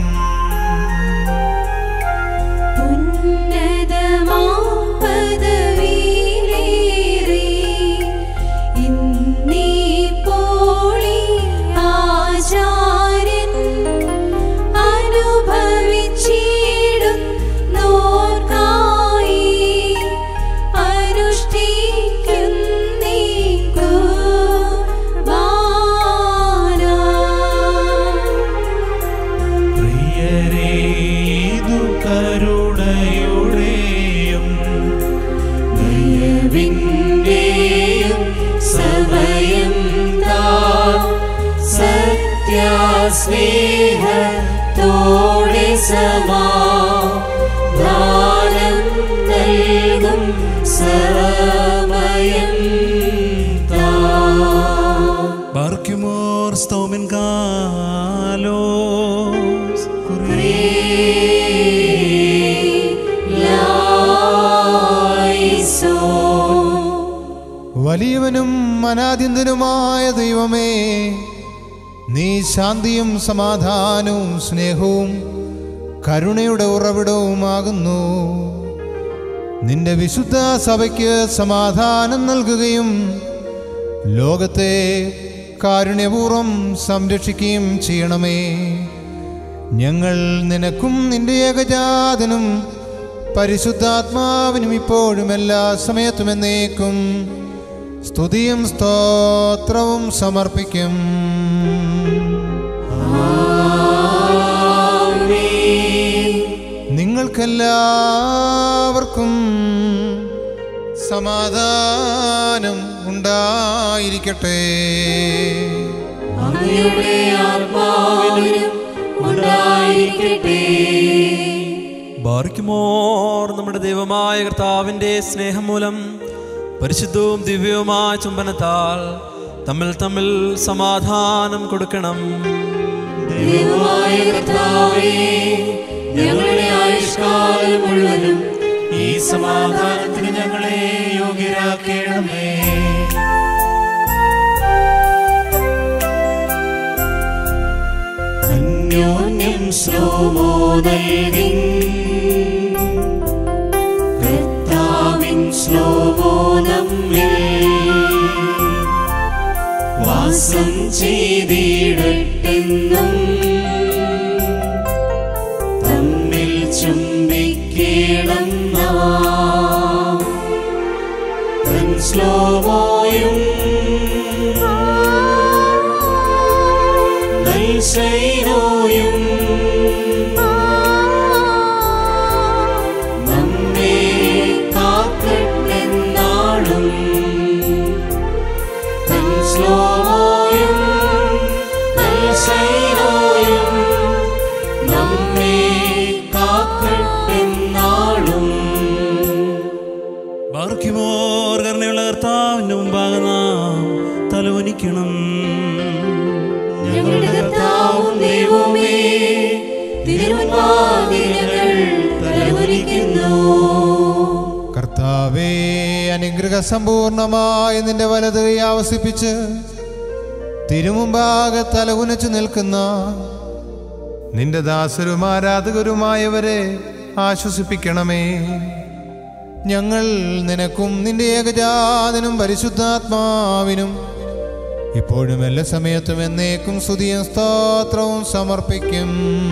സ്നേഹത്തോടെ സമാധാനം നൽകും സമയം ബാർക്കിമോർ സ്തോമിൻ കാലോസ് വലിയവനും അനാദ്യന്തനുമായ ദൈവമേ, നീ ശാന്തിയും സമാധാനവും സ്നേഹവും കരുണയുടെ ഉറവിടവുമാകുന്നു. നിന്റെ വിശുദ്ധ സഭയ്ക്ക് സമാധാനം നൽകുകയും ലോകത്തെ കാരുണ്യപൂർവ്വം സംരക്ഷിക്കുകയും ചെയ്യണമേ. ഞങ്ങൾ നിനക്കും നിന്റെ ഏകജാതനും പരിശുദ്ധാത്മാവിനും ഇപ്പോഴും എല്ലാ സമയത്തും എന്നേക്കും സ്തുതിയും സ്തോത്രവും സമർപ്പിക്കും. നിങ്ങൾക്കെല്ലാവർക്കും സമാധാനം ഉണ്ടായിരിക്കട്ടെ. അങ്ങയുടെ ആത്മാവിനും ഉണ്ടായിരിക്കട്ടെ. ബാർക്കുമോർ നമ്മുടെ ദൈവമായ കർത്താവിൻ്റെ സ്നേഹം മൂലം പരിശുദ്ധവും ദിവ്യവുമായ ചുംബനത്താൽ തമ്മിൽ തമ്മിൽ സമാധാനം കൊടുക്കണം. ദൈവമായ കർത്താവേ, ഞങ്ങളുടെ ആയുഷ്കാലം മുഴുവനും ഈ സമാധാനത്തിന് ഞങ്ങളെ യോഗ്യരാക്കണമേ. അന്യോന്യം ശ്ലോമോ നൽകി കർത്താവിൻ ശ്ലോമോ നമ്മിൽ വാസം ചെയ്തിടട്ടെന്നും തമ്മിൽ ചുംബിക്കണം നാം. തൻ ശ്ലോമോയും ശൈനോയും നമ്മെ കാക്കട്ടെന്നാളും. തൻ ശ്ലോമോയും ശൈനോയും നമ്മെ കാക്കട്ടെന്നാളും. ബാർക്കുമോർ കരുണയുള്ള കർത്താവിന്റെ മുമ്പാകെ നാം തലവനിക്കണം. ഞങ്ങളുടെ കർത്താവും ദൈവമേ, തിരുമുൻപാകെ ഞങ്ങൾ തലകുനിക്കുന്നു. കർത്താവേ, അനുഗ്രഹ സമ്പൂർണമായി നിന്റെ വലത് കൈ ആവസിപ്പിച്ച് തിരുമുമ്പാകെ തലകുനിച്ചു നിൽക്കുന്ന നിന്റെ ദാസരും ആരാധകരുമായവരെ ആശ്വസിപ്പിക്കണമേ. ഞങ്ങൾ നിനക്കും നിന്റെ ഏകജാതനും പരിശുദ്ധാത്മാവിനും ഇപ്പോഴും എല്ലാ സമയത്തും എന്നേക്കും സ്തുതിയും സ്തോത്രവും സമർപ്പിക്കും.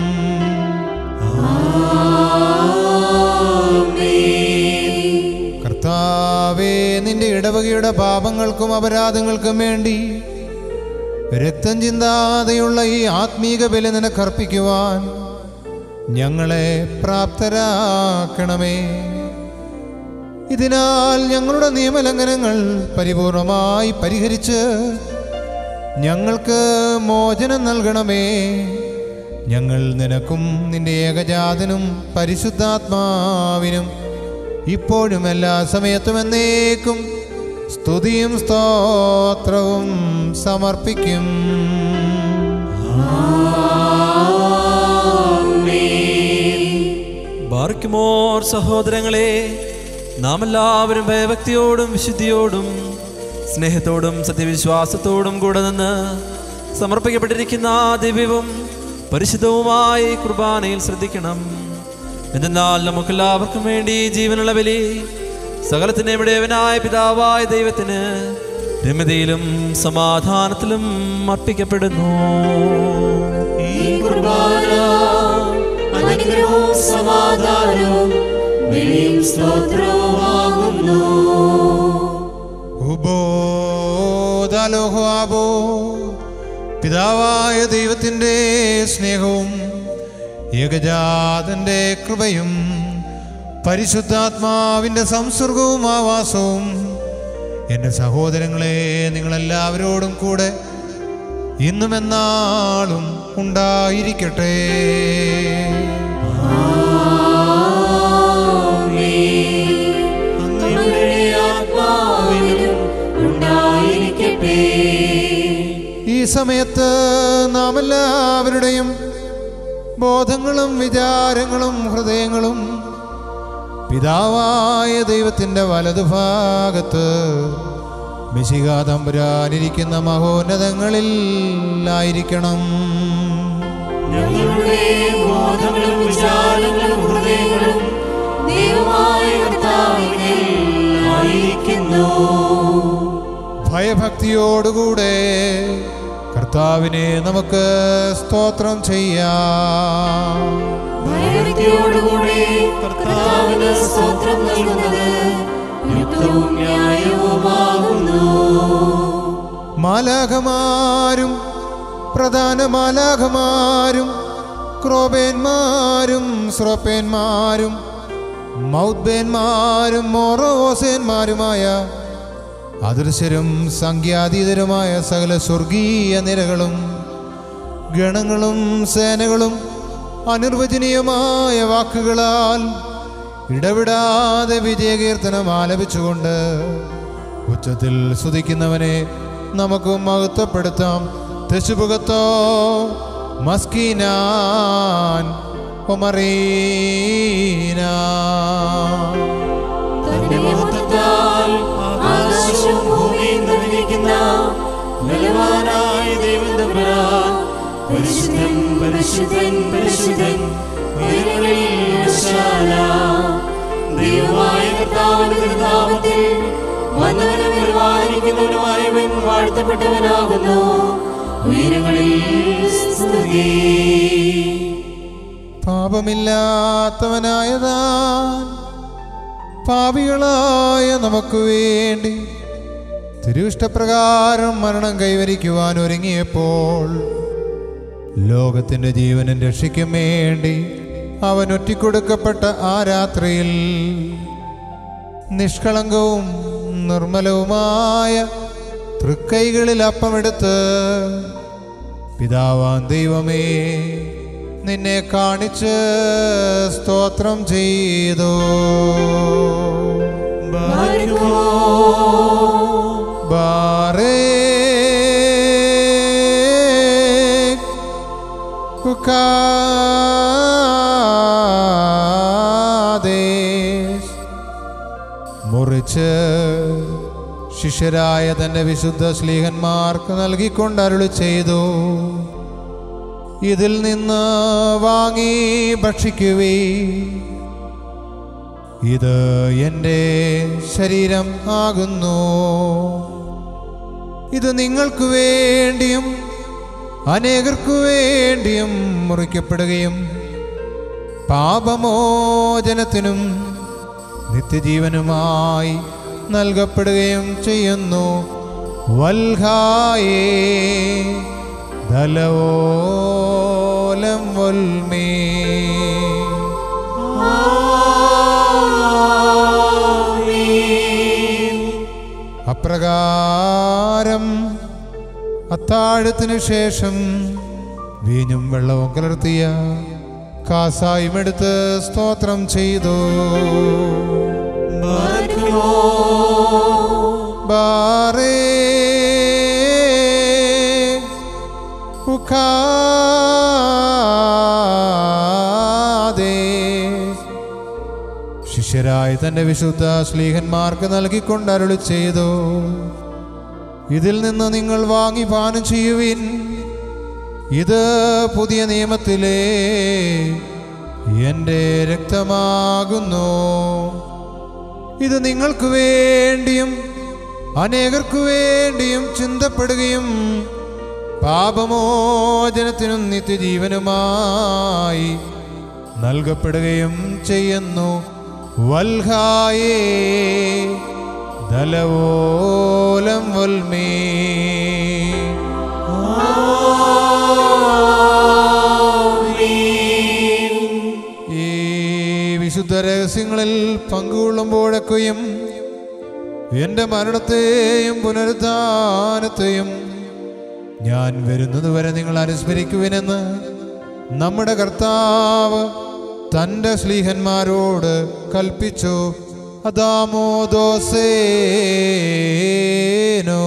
കർത്താവേ, നിന്റെ ഇടവകയുടെ പാപങ്ങൾക്കും അപരാധങ്ങൾക്കും വേണ്ടി രക്തം ചിന്താതെയുള്ള ഈ ആത്മീക ബലി നിനക്കർപ്പിക്കുവാൻ ഞങ്ങളെ പ്രാപ്തരാക്കണമേ. ഇതിനാൽ ഞങ്ങളുടെ നിയമലംഘനങ്ങൾ പരിപൂർണമായി പരിഹരിച്ച് ഞങ്ങൾക്ക് മോചനം നൽകണമേ. ഞങ്ങൾ നിനക്കും നിന്റെ ഏകജാതനും പരിശുദ്ധാത്മാവിനും ഇപ്പോഴും എല്ലാ സമയത്തും എന്നേക്കും സ്തുതിയും സ്തോത്രവും സമർപ്പിക്കും. ബാർക്കുമോർ സഹോദരങ്ങളെ, നാം എല്ലാവരും ഭയഭക്തിയോടും വിശുദ്ധിയോടും സ്നേഹത്തോടും സത്യവിശ്വാസത്തോടും കൂടെ നിന്ന് സമർപ്പിക്കപ്പെട്ടിരിക്കുന്ന ദിവ്യവും പരിശുദ്ധവുമായി കുർബാനയിൽ ശ്രദ്ധിക്കണം. എന്നാൽ നമുക്കെല്ലാവർക്കും വേണ്ടി ജീവനുള്ള ബലി സകലത്തിൻ്റെ ഇവിടെയവനായ പിതാവായ ദൈവത്തിന് രമ്യതയിലും സമാധാനത്തിലും അർപ്പിക്കപ്പെടുന്നു. ഈ കുർബാന അനുഗ്രഹവും സമാധാനവും ബലിയും സ്തോത്രവുമാകുന്നു. പിതാവായ ദൈവത്തിൻ്റെ സ്നേഹവും ഏകജാതന്റെ കൃപയും പരിശുദ്ധാത്മാവിൻ്റെ സംസർഗവും ആവാസവും എൻ്റെ സഹോദരങ്ങളെ നിങ്ങളെല്ലാവരോടും കൂടെ ഇന്നും എന്നാളും ഉണ്ടായിരിക്കട്ടെ. ഈ സമയത്ത് നാം എല്ലാവരുടെയും ബോധങ്ങളും വിചാരങ്ങളും ഹൃദയങ്ങളും പിതാവായ ദൈവത്തിൻ്റെ വലതുഭാഗത്ത് മിശിഹാ തമ്പുരാനിരിക്കുന്ന മഹോന്നതങ്ങളിൽ ആയിരിക്കണം. ഞങ്ങളുടെ ബോധങ്ങളും വിചാരങ്ങളും ഹൃദയങ്ങളും ദൈവമായ കർത്താവിൽ ആയിരിക്കുന്നു. ഭയഭക്തിയോടുകൂടെ കർത്താവിനെ നമുക്ക് സ്തോത്രം ചെയ്യാം. ഭയഭക്തിയോടുകൂടെ കർത്താവിന് സ്തോത്രം നൽകുന്നത് യുക്തവും ന്യായവുമാകുന്നു. മാലാഖമാരും പ്രധാന മാലാഖമാരും ക്രോബേന്മാരും സ്രോപ്പേന്മാരും മൗദ്ബേന്മാരും മോറോസേന്മാരുമായ അദൃശ്യരും സംഖ്യാതീതരുമായ സകല സ്വർഗീയ നിരകളും ഗണങ്ങളും സേനകളും അനിർവചനീയമായ വാക്കുകളാൽ ഇടവിടാതെ വിജയകീർത്തനം ആലപിച്ചുകൊണ്ട് ഉച്ചത്തിൽ സ്തുതിക്കുന്നവനെ നമുക്ക് മഹത്വപ്പെടുത്താം. തെശുഭുഗത്തോ മസ്കീനാൻ ഒമറീന. തന്റെ മഹത്വത്താൽ ആകാശവും ഭൂമിയും നിറഞ്ഞിരിക്കുന്ന ബലവാനായ ദൈവം തമ്പുരാൻ, പരിശുദ്ധൻ പരിശുദ്ധൻ പരിശുദ്ധൻ, ഉയരങ്ങളിൽ ഹോശാന. ദൈവമായ കർത്താവിന്റെ തിരുനാമത്തിൽ വന്നവനും നിർവാഹിക്കുന്നവനുമായവൻ വാഴ്ത്തപ്പെട്ടവനാകുന്നു. ഉയരങ്ങളിൽ സ്തുതി. പാപമില്ലാത്തവനായതാൻ പാപികളായ നമുക്ക് വേണ്ടി തിരുവിഷ്ടപ്രകാരം മരണം കൈവരിക്കുവാൻ ഒരുങ്ങിയപ്പോൾ ലോകത്തിൻ്റെ ജീവനും രക്ഷയ്ക്കും വേണ്ടി അവൻ ഒറ്റിക്കൊടുക്കപ്പെട്ട ആ രാത്രിയിൽ നിഷ്കളങ്കവും നിർമ്മലവുമായ തൃക്കൈകളിൽ അപ്പമെടുത്ത്, പിതാവാൻ ദൈവമേ, നിന്നെ കാണിച്ച് സ്തോത്രം ചെയ്തു. മുറിച്ച് ശിഷ്യരായ തന്റെ വിശുദ്ധ ശ്ലീഹന്മാർക്ക് നൽകിക്കൊണ്ട് അരുളി ചെയ്തു, ഇതിൽ നിന്ന് വാങ്ങി ഭക്ഷിക്കുവീ, ഇത് എൻ്റെ ശരീരം ആകുന്നു. ഇത് നിങ്ങൾക്ക് വേണ്ടിയും അനേകർക്കു വേണ്ടിയും മുറിക്കപ്പെടുകയും പാപമോചനത്തിനും നിത്യജീവനുമായി നൽകപ്പെടുകയും ചെയ്യുന്നു. വൽഹായേ ധലോലം വൽമേ. അപ്രകാരം അത്താഴത്തിനു ശേഷം വീഞ്ഞും വെള്ളവും കലർത്തിയ കാസായും എടുത്ത് സ്തോത്രം ചെയ്തു. ബാറേ ശിഷ്യരായി തന്റെ വിശുദ്ധ ശ്ലീഹന്മാർക്ക് നൽകിക്കൊണ്ട് അരുളി ചെയ്തു, ഇതിൽ നിന്ന് നിങ്ങൾ വാങ്ങി പാനം ചെയ്യുവിൻ, ഇത് പുതിയ നിയമത്തിലെ എൻ്റെ രക്തമാകുന്നു. ഇത് നിങ്ങൾക്ക് വേണ്ടിയും അനേകർക്കു വേണ്ടിയും ചിന്തപ്പെടുകയും പാപമോചനത്തിനും നിത്യജീവനുമായി നൽകപ്പെടുകയും ചെയ്യുന്നു. വൽഹായേ ധലോലം വൽമേ. ഈ വിശുദ്ധ രഹസ്യങ്ങളിൽ പങ്കുകൊള്ളുമ്പോഴൊക്കെയും എൻ്റെ മരണത്തെയും പുനരുദ്ധാനത്തെയും ഞാൻ വരുന്നതുവരെ നിങ്ങൾ അനുസ്മരിക്കുവിനെന്ന് നമ്മുടെ കർത്താവ് തൻ്റെ ശ്ലീഹന്മാരോട് കൽപ്പിച്ചു. അദാമോദോസേനോ.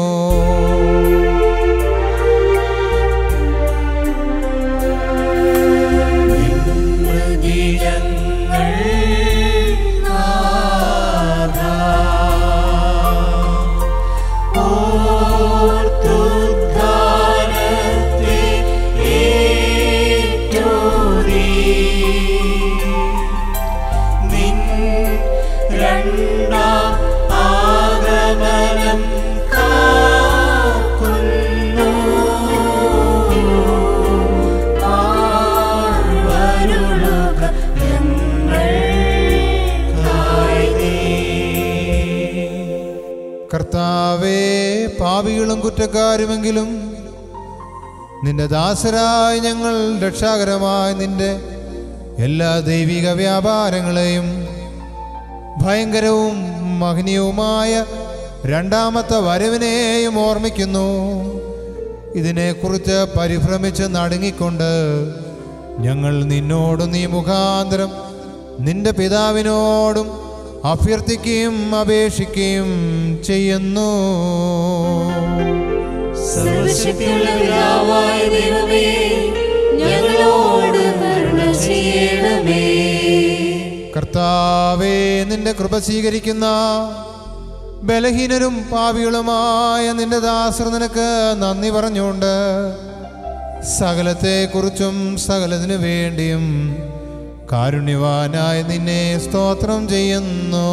കർത്താവേ, പാപികളും കുറ്റക്കാരുമെങ്കിലും നിന്റെ ദാസരായി ഞങ്ങൾ രക്ഷാകരമായ നിന്റെ എല്ലാ ദൈവിക വ്യാപാരങ്ങളെയും ഭയങ്കരവും മഹനീയവുമായ രണ്ടാമത്തെ വരവിനെയും ഓർമ്മിക്കുന്നു. ഇതിനെക്കുറിച്ച് പരിഭ്രമിച്ച് നടുങ്ങിക്കൊണ്ട് ഞങ്ങൾ നിന്നോടും നീ മുഖാന്തരം നിന്റെ പിതാവിനോടും അഭ്യർത്ഥിക്കുകയും അപേക്ഷിക്കുകയും ചെയ്യുന്നു. സർവശക്തിയുള്ള പിതാവായ ദൈവമേ, ഞങ്ങളോട് കരുണ ചെയ്യണമേ. കർത്താവേ, നിന്റെ കൃപ സ്വീകരിക്കുന്ന ബലഹീനരും പാപികളുമായ നിന്റെ ദാസർ നിനക്ക് നന്ദി പറഞ്ഞുകൊണ്ട് സകലത്തെക്കുറിച്ചും സകലത്തിനു വേണ്ടിയും കാരുണ്യവാനായ നിന്നെ സ്തോത്രം ചെയ്യുന്നു.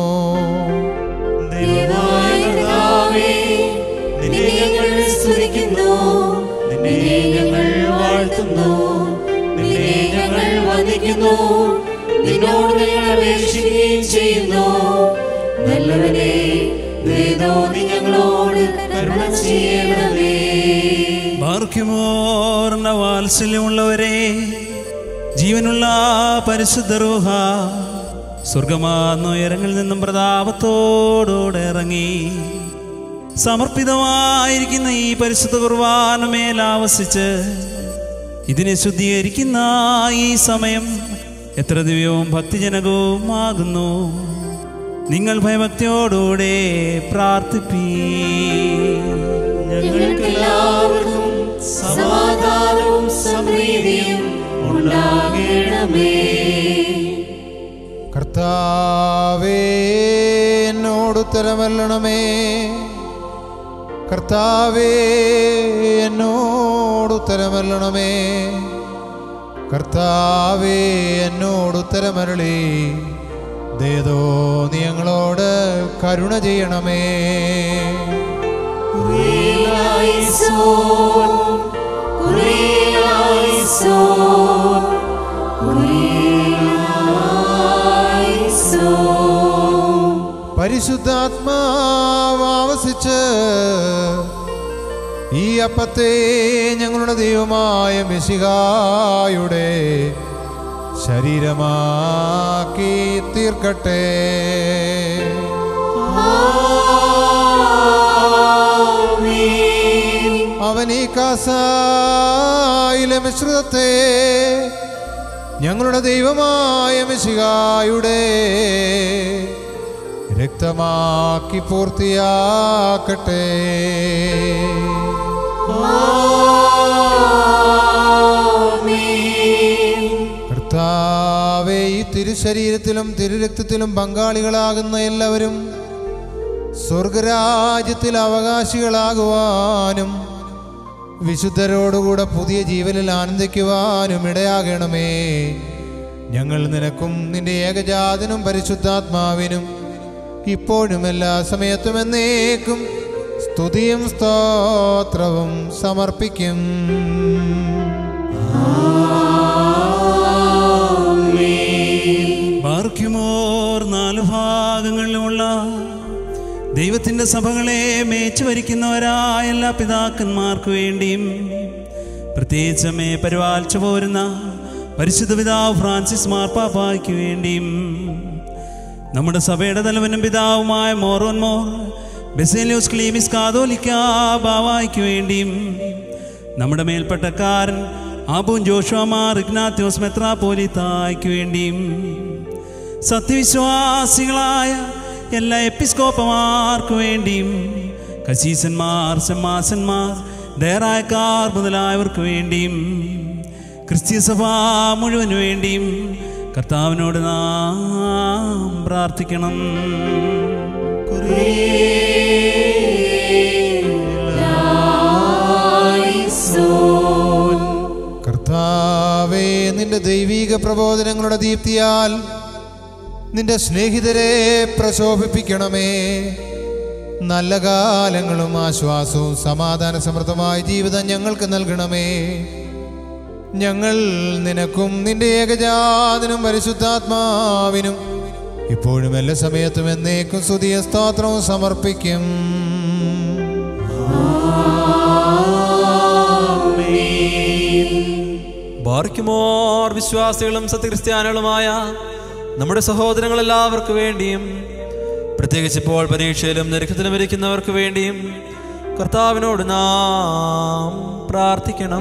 ദൈവമായ കർത്താവേ, നിന്നെ ഞങ്ങൾ സ്തുതിക്കുന്നു, നിന്നെ ഞങ്ങൾ വാഴ്ത്തുന്നു, നിന്നെ ഞങ്ങൾ വന്ദിക്കുന്നു, നിന്നോട് ഞങ്ങൾ അപേക്ഷിക്കുകയും ചെയ്യുന്നു. നല്ലവനെ, ദയതോന്നി ഞങ്ങളോട് കരുണ ചെയ്യണമേ. ബാർക്കുമോർന്ന വാത്സല്യമുള്ളവരെ, ജീവനുള്ള പരിശുദ്ധ റൂഹ സ്വർഗമാർന്ന ഉയരങ്ങളിൽ നിന്നും പ്രതാപത്തോടെ ഇറങ്ങി സമർപ്പിതമായിരിക്കുന്ന ഈ പരിശുദ്ധ കുർബാന മേലാവസിച്ച് ഇതിനെ ശുദ്ധീകരിക്കുന്ന ഈ സമയം എത്ര ദിവ്യവും ഭക്തിജനകവുമാകുന്നു. നിങ്ങൾ ഭയഭക്തിയോടുകൂടെ പ്രാർത്ഥിപ്പീ. ഞങ്ങൾക്കെല്ലാവർക്കും സമാധാനവും സമൃദ്ധിയും ഉണ്ടാകണമേ. കർത്താവേ, എന്നോട് ഉത്തരമല്ലണമേ. കർത്താവേ, എന്നോട് ഉത്തരമല്ലണമേ. കർത്താവേ, എന്നോട് ഉത്തരമരളി ദയതോ നീ ഞങ്ങളോട് കരുണ ചെയ്യണമേ. പരിശുദ്ധാത്മാവസിച്ച് ഈ അപ്പത്തെ ഞങ്ങളുടെ ദൈവമായ മിശിഹായുടെ ശരീരമാക്കി തീർക്കട്ടെ. അവൻ ഈ കാസായിലെ മിശ്രിതത്തെ ഞങ്ങളുടെ ദൈവമായ മിശിഹായുടെ രക്തമാക്കി പൂർത്തിയാക്കട്ടെ. കർത്താവേ, ഈ തിരുശരീരത്തിലും തിരുരക്തത്തിലും പങ്കാളികളാകുന്ന എല്ലാവരും സ്വർഗരാജ്യത്തിൽ അവകാശികളാകുവാനും വിശുദ്ധരോടുകൂടെ പുതിയ ജീവനിൽ ആനന്ദിക്കുവാനും ഇടയാകണമേ. ഞങ്ങൾ നിനക്കും നിന്റെ ഏകജാതനും പരിശുദ്ധാത്മാവിനും ഇപ്പോഴും എല്ലാ സമയത്തും എന്നേക്കും സ്തുതിയും സ്തോത്രവും സമർപ്പിക്കും. ബാർക്കുമോർ 4 ഭാഗങ്ങളിലുമുള്ള ദൈവത്തിൻ്റെ സഭകളെ മേച്ചു ഭരിക്കുന്നവരായ എല്ലാ പിതാക്കന്മാർക്ക് വേണ്ടിയും പ്രത്യേകിച്ചമ്മേ പരിപാലിച്ചു പോരുന്ന പരിശുദ്ധ പിതാവ് ഫ്രാൻസിസ് മാർപ്പാപ്പായ്ക്ക് വേണ്ടിയും നമ്മുടെ സഭയുടെ തലവനും പിതാവുമായ മോറോൻമോർ ബെസേലിയോസ് ക്ലീമിസ് കാതോലിക്ക ബാവായ്ക്ക് വേണ്ടിയും നമ്മുടെ മേൽപ്പെട്ടക്കാരൻ ആബൂൻ ജോഷുമാർ ഇഗ്നാത്യോസ് മെത്രാപ്പോലീത്തായ്ക്ക് വേണ്ടിയും സത്യവിശ്വാസികളായ എല്ലാ എപ്പിസ്കോപ്പമാർക്ക് വേണ്ടിയും കശീസന്മാർ, ശമ്മാസന്മാർ, ദേറായക്കാർ മുതലായവർക്ക് വേണ്ടിയും ക്രിസ്തീയ സഭ മുഴുവന് വേണ്ടിയും കർത്താവിനോട് നാം പ്രാർത്ഥിക്കണം. കർത്താവേ, നിന്റെ ദൈവീക പ്രബോധനങ്ങളുടെ ദീപ്തിയാൽ നിന്റെ സ്നേഹിതരെ പ്രശോഭിപ്പിക്കണമേ. നല്ല കാലങ്ങളും ആശ്വാസവും സമാധാന സമൃദ്ധമായ ജീവിതം ഞങ്ങൾക്ക് നൽകണമേ. ഞങ്ങൾ നിനക്കും നിന്റെ ഏകജാതനും പരിശുദ്ധാത്മാവിനും ഇപ്പോഴും എല്ലാ സമയത്തും എന്നേക്കും സ്തുതിയ സ്തോത്രവും സമർപ്പിക്കും. ബാർക്കുമോർ വിശ്വാസികളും സത്യക്രിസ്ത്യാനികളുമായ നമ്മുടെ സഹോദരങ്ങളെല്ലാവർക്കു വേണ്ടിയും പ്രത്യേകിച്ച് ഇപ്പോൾ പരീക്ഷയിലും നരകത്തിലും ഇരിക്കുന്നവർക്ക് വേണ്ടിയും കർത്താവിനോട് നാം പ്രാർത്ഥിക്കണം.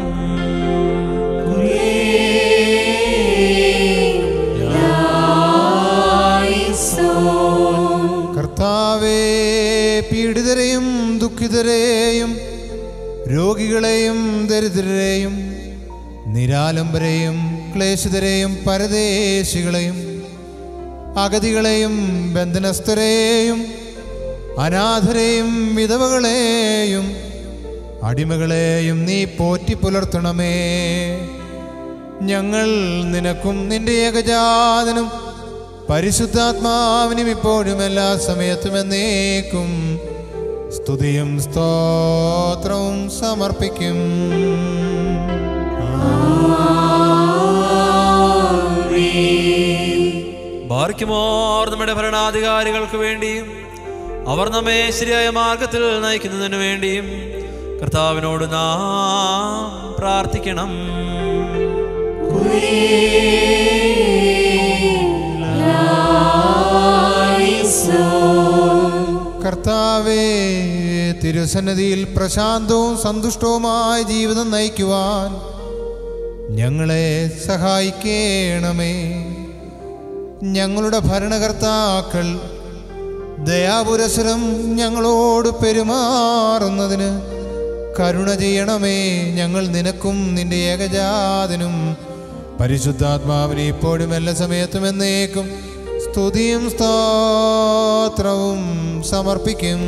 കർത്താവേ, പീഡിതരെയും ദുഃഖിതരെയും രോഗികളെയും ദരിദ്രരെയും നിരാലംബരെയും ക്ലേശിതരെയും പരദേശികളെയും അഗതികളെയും ബന്ധനസ്ഥരെയും അനാഥരെയും വിധവകളെയും അടിമകളെയും നീ പോറ്റി പുലർത്തണമേ. ഞങ്ങൾ നിനക്കും നിന്റെ ഏകജാതനും പരിശുദ്ധാത്മാവിനും ഇപ്പോഴും എല്ലാ സമയത്തും എന്നേക്കും സ്തുതിയും സ്തോത്രവും സമർപ്പിക്കും. ബാർക്കുമോർ നമ്മുടെ ഭരണാധികാരികൾക്ക് വേണ്ടിയും അവർ നമ്മെ ശരിയായ മാർഗത്തിൽ നയിക്കുന്നതിനു വേണ്ടിയും കർത്താവിനോട് നാം പ്രാർത്ഥിക്കണം. കർത്താവേ, തിരുസന്നിധിയിൽ പ്രശാന്തവും സന്തുഷ്ടവുമായ ജീവിതം നയിക്കുവാൻ ഞങ്ങളെ സഹായിക്കണമേ. ഞങ്ങളുടെ ഭരണകർത്താക്കൾ ദയാപുരസരം ഞങ്ങളോട് പെരുമാറുന്നതിന് കരുണ ചെയ്യണമേ. ഞങ്ങൾ നിനക്കും നിന്റെ ഏകജാതനും പരിശുദ്ധാത്മാവിനെ ഇപ്പോഴും എല്ലാ സമയത്തും എന്നേക്കും സ്തുതിയും സ്തോത്രവും സമർപ്പിക്കും.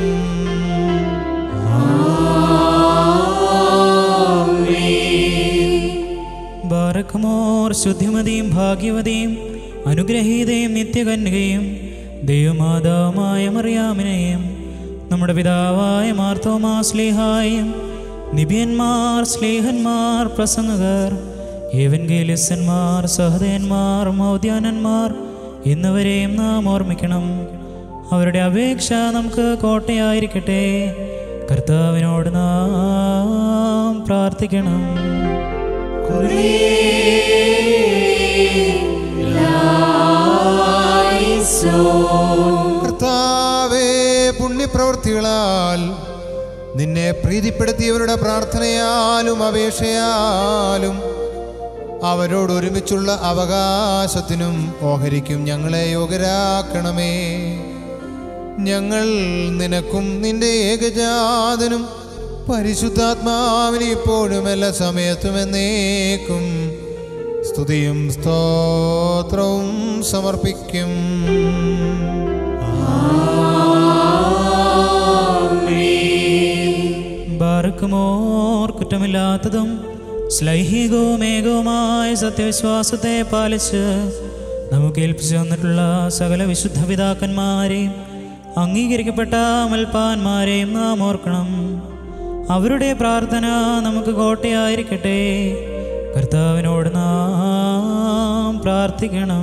ബാറക്കുമോർ ശുദ്ധിമതിയും ഭാഗ്യവതിയും അനുഗ്രഹീതയും നിത്യകന്യകയും ദൈവമാതാവുമായ മറിയാമിനെയും നമ്മുടെ പിതാവായ മാർത്തോമാ ശ്ലീഹായും നിബിയന്മാർ സ്ലീഹന്മാർ പ്രസംഗകർ ഏവൻഗേലിസ്തന്മാർ സഹദയന്മാർ മൗദ്യാനന്മാർ എന്നിവരെയും നാം ഓർമ്മിക്കണം. അവരുടെ അപേക്ഷ നമുക്ക് കോട്ടയായിരിക്കട്ടെ. കർത്താവിനോട് നാം പ്രാർത്ഥിക്കണം. കർത്താവേ, പുണ്യപ്രവൃത്തികളാൽ നിന്നെ പ്രീതിപ്പെടുത്തിയവരുടെ പ്രാർത്ഥനയാലും അപേക്ഷയാലും അവരോട് ഒരുമിച്ചുള്ള അവകാശത്തിനും ഓഹരിക്കും ഞങ്ങളെ യോഗ്യരാക്കണമേ. ഞങ്ങൾ നിനക്കും നിന്റെ ഏകജാതനും പരിശുദ്ധാത്മാവിന് ഇപ്പോഴും എല്ലാ സമയത്തും എന്നേക്കും സ്തുതിയും സ്തോത്രവും സമർപ്പിക്കും. ബാറക്കുമോർ കുറ്റമില്ലാത്തതും ശ്ലൈഹികവും ഏകവുമായ സത്യവിശ്വാസത്തെ പാലിച്ച് നമുക്ക് ഏൽപ്പിച്ചു തന്നിട്ടുള്ള സകല വിശുദ്ധ പിതാക്കന്മാരെയും അംഗീകരിക്കപ്പെട്ട മൽപ്പാന്മാരെയും നാം ഓർക്കണം. അവരുടെ പ്രാർത്ഥന നമുക്ക് കോട്ടയായിരിക്കട്ടെ. കർത്താവിനോട് നാം പ്രാർത്ഥിക്കണം.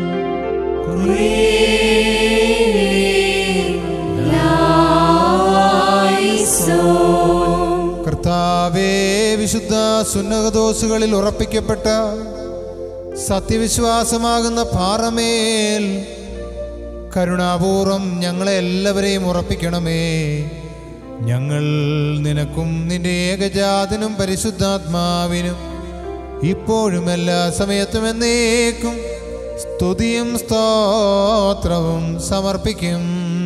കർത്താവേ, വിശുദ്ധ സുന്നഹദോസുകളിൽ ഉറപ്പിക്കപ്പെട്ട സത്യവിശ്വാസമാകുന്ന പാറമേൽ കരുണാപൂർവം ഞങ്ങളെ എല്ലാവരെയും ഉറപ്പിക്കണമേ. ഞങ്ങൾ നിനക്കും നിന്റെ ഏകജാതനും പരിശുദ്ധാത്മാവിനും ഇപ്പോഴും എല്ലാ സമയത്തും എന്നേക്കും സ്തുതിയും സ്തോത്രവും സമർപ്പിക്കും.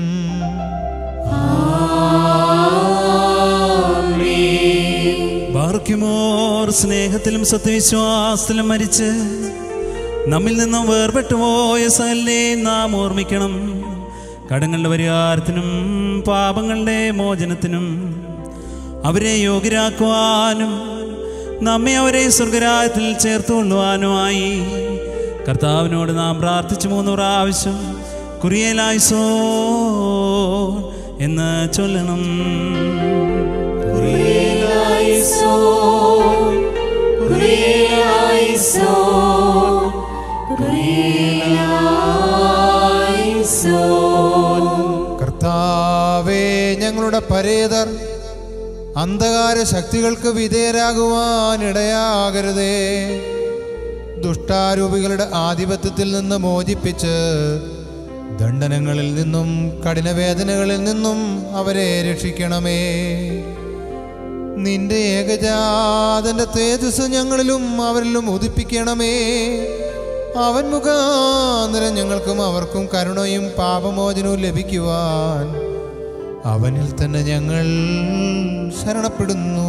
ബാർക്കുമോർ സ്നേഹത്തിലും സത്യവിശ്വാസത്തിലും മരിച്ച് നമ്മിൽ നിന്നും വേർപെട്ടുപോയ സകലരെയും നാം ഓർമ്മിക്കണം. കടങ്ങളുടെ പരിഹാരത്തിനും പാപങ്ങളുടെ മോചനത്തിനും അവരെ യോഗ്യരാക്കുവാനും നമ്മെ അവരെ സ്വർഗരാജ്യത്തിൽ ചേർത്തുകൊള്ളുവാനുമായി കർത്താവിനോട് നാം പ്രാർത്ഥിച്ചു 3 പ്രാവശ്യം കുറിയേലായിസോ എന്ന് ചൊല്ലണം. കർത്താവേ, ഞങ്ങളുടെ പരേതർ അന്ധകാര ശക്തികൾക്ക് വിധേയരാകുവാനിടയാകരുതേ. ദുഷ്ടാരൂപികളുടെ ആധിപത്യത്തിൽ നിന്ന് മോചിപ്പിച്ച് ദണ്ഡനങ്ങളിൽ നിന്നും കഠിനവേദനകളിൽ നിന്നും അവരെ രക്ഷിക്കണമേ. നിന്റെ ഏകജാതന്റെ തേജസ് ഞങ്ങളിലും അവരിലും ഉദിപ്പിക്കണമേ. അവൻ മുഖാന്തരം ഞങ്ങൾക്കും അവർക്കും കരുണയും പാപമോചനവും ലഭിക്കുവാൻ അവനിൽ തന്നെ ഞങ്ങൾ ശരണപ്പെടുന്നു.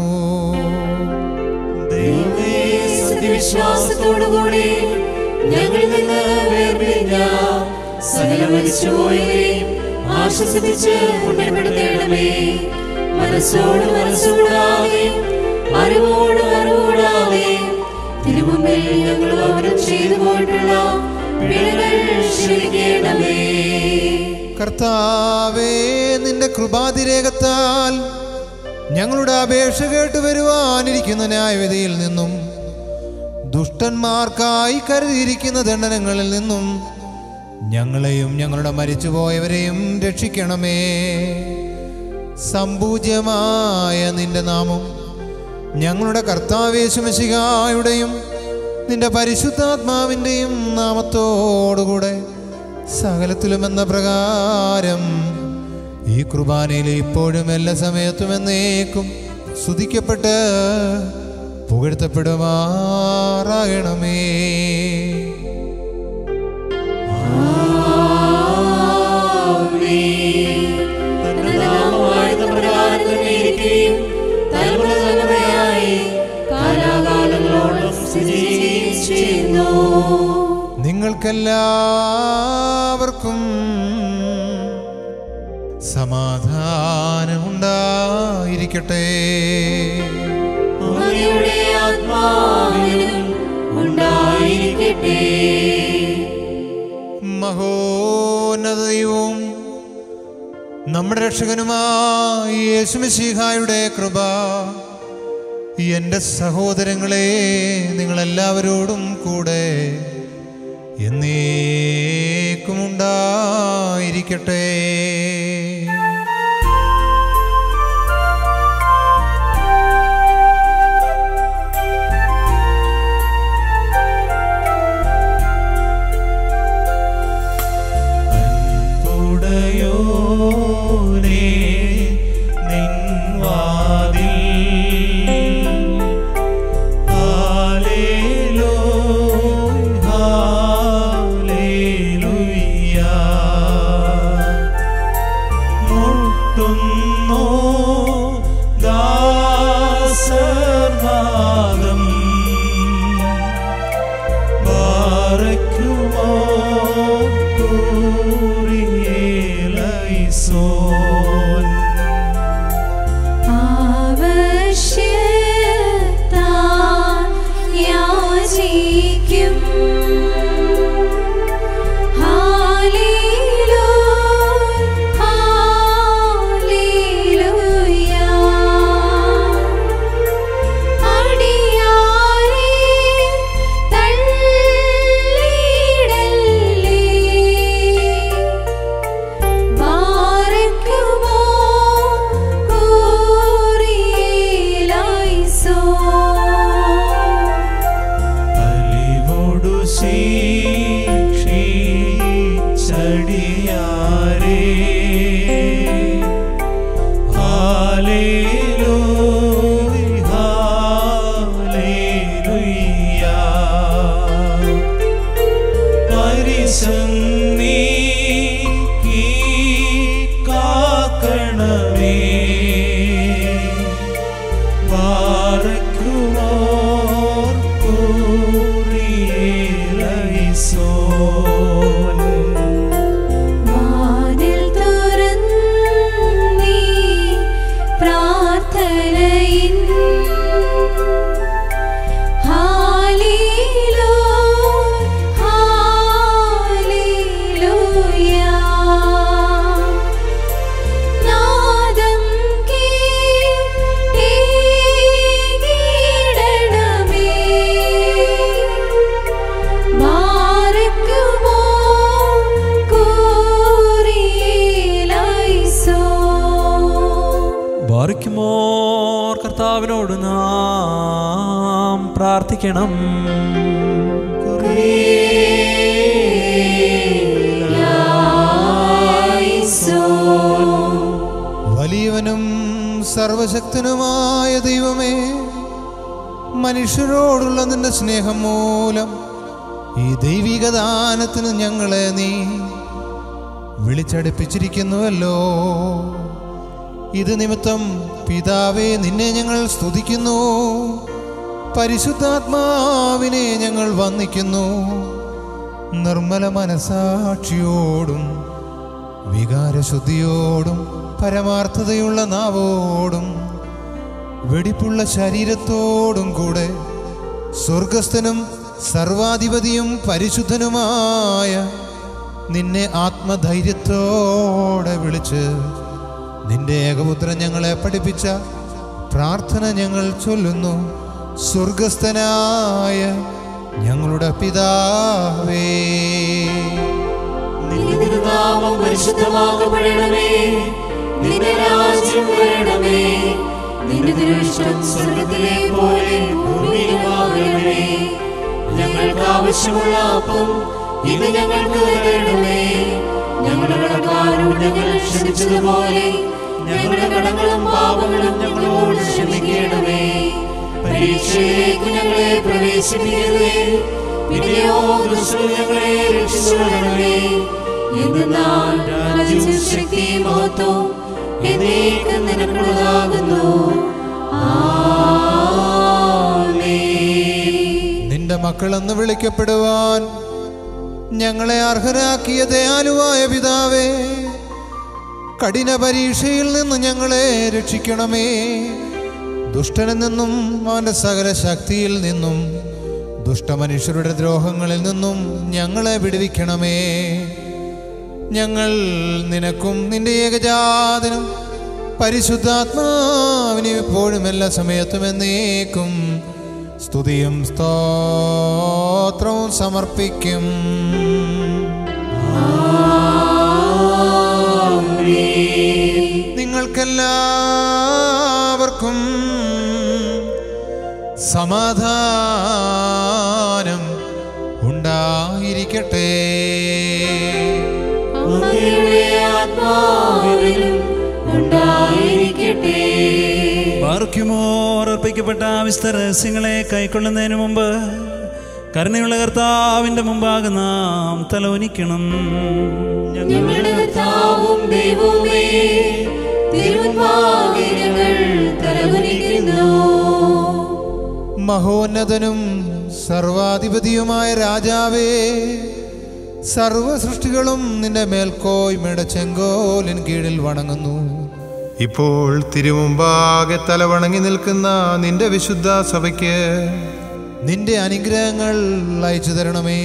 ദൈവമേ, സത്യവിശ്വാസത്തോടുകൂടി ഞങ്ങളിൽ നിന്ന് വേർപിരിഞ്ഞ സകല മരിച്ചുപോയവരെയും ആശ്വസിപ്പിച്ച് പുണ്യപ്പെടുത്തേണമേ. മനസ്സോട് മനസ്സുകൂടാതെയും അറിവോട് അറിവോടാതെയും തിരുമുമ്പിൽ ഞങ്ങൾ അവരും ചെയ്തു പോയിട്ടുള്ള പിഴകൾ ക്ഷമിക്കണമേ. കർത്താവേ, നിന്റെ കൃപാതിരേകത്താൽ ഞങ്ങളുടെ അപേക്ഷ കേട്ടു വരുവാനിരിക്കുന്ന ന്യായവിധിയിൽ നിന്നും ദുഷ്ടന്മാർക്കായി കരുതിയിരിക്കുന്ന ദണ്ഡനങ്ങളിൽ നിന്നും ഞങ്ങളെയും ഞങ്ങളുടെ മരിച്ചുപോയവരെയും രക്ഷിക്കണമേ. സംപൂജ്യമായ നിന്റെ നാമം ഞങ്ങളുടെ കർത്താവേശു മിശിഹായുടെയും നിന്റെ പരിശുദ്ധാത്മാവിൻ്റെയും നാമത്തോടുകൂടെ സകലത്തിലും എന്ന പ്രകാരം ഈ കുർബാനയിൽ ഇപ്പോഴും എല്ലാ സമയത്തും എന്നേക്കും സ്തുതിക്കപ്പെട്ട് പുകഴ്ത്തപ്പെടുമാറാകണമേ. നിങ്ങൾക്കെല്ലാവർക്കും സമാധാനമുണ്ടായിരിക്കട്ടെ. അങ്ങയുടെ ആത്മാവിനും ഉണ്ടായിരിക്കട്ടെ. മഹോന്നത ദൈവവും നമ്മുടെ രക്ഷകനുമായ യേശുമിശിഹായുടെ കൃപ എൻ്റെ സഹോദരങ്ങളെ നിങ്ങളെല്ലാവരോടും കൂടെ എന്നേക്കും ഉണ്ടായിരിക്കട്ടെ. കർത്താവിനോട് നാം പ്രാർത്ഥിക്കണം. വലിയവനും സർവശക്തനുമായ ദൈവമേ, മനുഷ്യരോടുള്ള നിന്റെ സ്നേഹം മൂലം ഈ ദൈവിക ദാനത്തിന് ഞങ്ങളെ നീ വിളിച്ചടുപ്പിച്ചിരിക്കുന്നുവല്ലോ. ഇത് നിമിത്തം പിതാവേ നിന്നെ ഞങ്ങൾ സ്തുതിക്കുന്നു, പരിശുദ്ധാത്മാവിനെ ഞങ്ങൾ വന്ദിക്കുന്നു. നിർമ്മല മനസാക്ഷിയോടും വികാരശുദ്ധിയോടും പരമാർത്ഥതയുള്ള നാവോടും വെടിപ്പുള്ള ശരീരത്തോടും കൂടെ സ്വർഗസ്ഥനും സർവാധിപതിയും പരിശുദ്ധനുമായ നിന്നെ ആത്മധൈര്യത്തോടെ വിളിച്ച് നിന്റെ ഏകപുത്രൻ ഞങ്ങളെ പഠിപ്പിച്ച പ്രാർത്ഥന ഞങ്ങൾ ചൊല്ലുന്നു. സ്വർഗസ്ഥനായ ഞങ്ങളുടെ പിതാവേ, നിന്റെ തിരുനാമം പരിശുദ്ധമാക്കപ്പെടണമേ, നിന്റെ രാജ്യം വരണമേ, നിന്റെ തിരുവിഷ്ടം സ്വർഗ്ഗത്തിലെ പോലെ ഭൂമിയിലുമാകണമേ. ഞങ്ങൾക്ക് ആവശ്യമുള്ള അപ്പം ഇന്ന് ഞങ്ങൾക്ക് തരണമേ. ഞങ്ങളുടെ കടക്കാരോട് ഞങ്ങൾ ക്ഷമിച്ചതുപോലെ ഞങ്ങളുടെ കടങ്ങളും പാപങ്ങളും ഞങ്ങളോട് ക്ഷമിക്കണമേ. പരീക്ഷയിലേക്ക് ഞങ്ങളെ പ്രവേശിപ്പിക്കരുതേ, പിന്നെയോ ദുഷ്ടനിൽ ഞങ്ങളെ രക്ഷിച്ചുകൊള്ളണമേ. എന്തെന്നാൽ രാജ്യവും ശക്തിയും മഹത്വവും എന്നേക്കും നിനക്കുള്ളതാകുന്നു. ആമേൻ. നിന്റെ മക്കളെന്ന് വിളിക്കപ്പെടുവാൻ ഞങ്ങളെ അർഹരാക്കിയ ദയാലുവായ പിതാവേ, കഠിന പരീക്ഷയിൽ നിന്ന് ഞങ്ങളെ രക്ഷിക്കണമേ. ദുഷ്ടനിൽ നിന്നും അവൻ്റെ സകല ശക്തിയിൽ നിന്നും ദുഷ്ടമനുഷ്യരുടെ ദ്രോഹങ്ങളിൽ നിന്നും ഞങ്ങളെ വിടുവിക്കണമേ. ഞങ്ങൾ നിനക്കും നിന്റെ ഏകജാതനും പരിശുദ്ധാത്മാവിനും എപ്പോഴും എല്ലാ സമയത്തും എന്നേക്കും സ്തുതിയും സ്തോത്രവും സമർപ്പിക്കും. നിങ്ങൾക്കെല്ലാവർക്കും സമാധാനം ഉണ്ടായിരിക്കട്ടെ. അങ്ങയുടെ ആത്മാവിലും ഉണ്ടായിരിക്കട്ടെ. പാർക്കുമോർ അർപ്പിക്കപ്പെട്ട വിസ്ത രഹസ്യങ്ങളെ കൈക്കൊള്ളുന്നതിന് മുമ്പ് കരുണയുള്ള കർത്താവിന്റെ മുമ്പാകെ നാം തലോനിക്കണം. ഞങ്ങളുടെ കർത്താവും ദൈവവുമേ, തിരുമുൻപാകെ ഞങ്ങൾ തലകുനിക്കുന്നു. മഹോന്നതനും സർവാധിപതിയുമായ രാജാവേ, സർവ സൃഷ്ടികളും നിന്റെ മേൽക്കോയ്മയുടെ ചെങ്കോലിൻ കീഴിൽ വണങ്ങുന്നു. ഇപ്പോൾ തിരുമുമ്പാകെ തലവണങ്ങി നിൽക്കുന്ന നിന്റെ വിശുദ്ധ സഭയ്ക്ക് നിന്റെ അനുഗ്രഹങ്ങൾ അയച്ചു തരണമേ.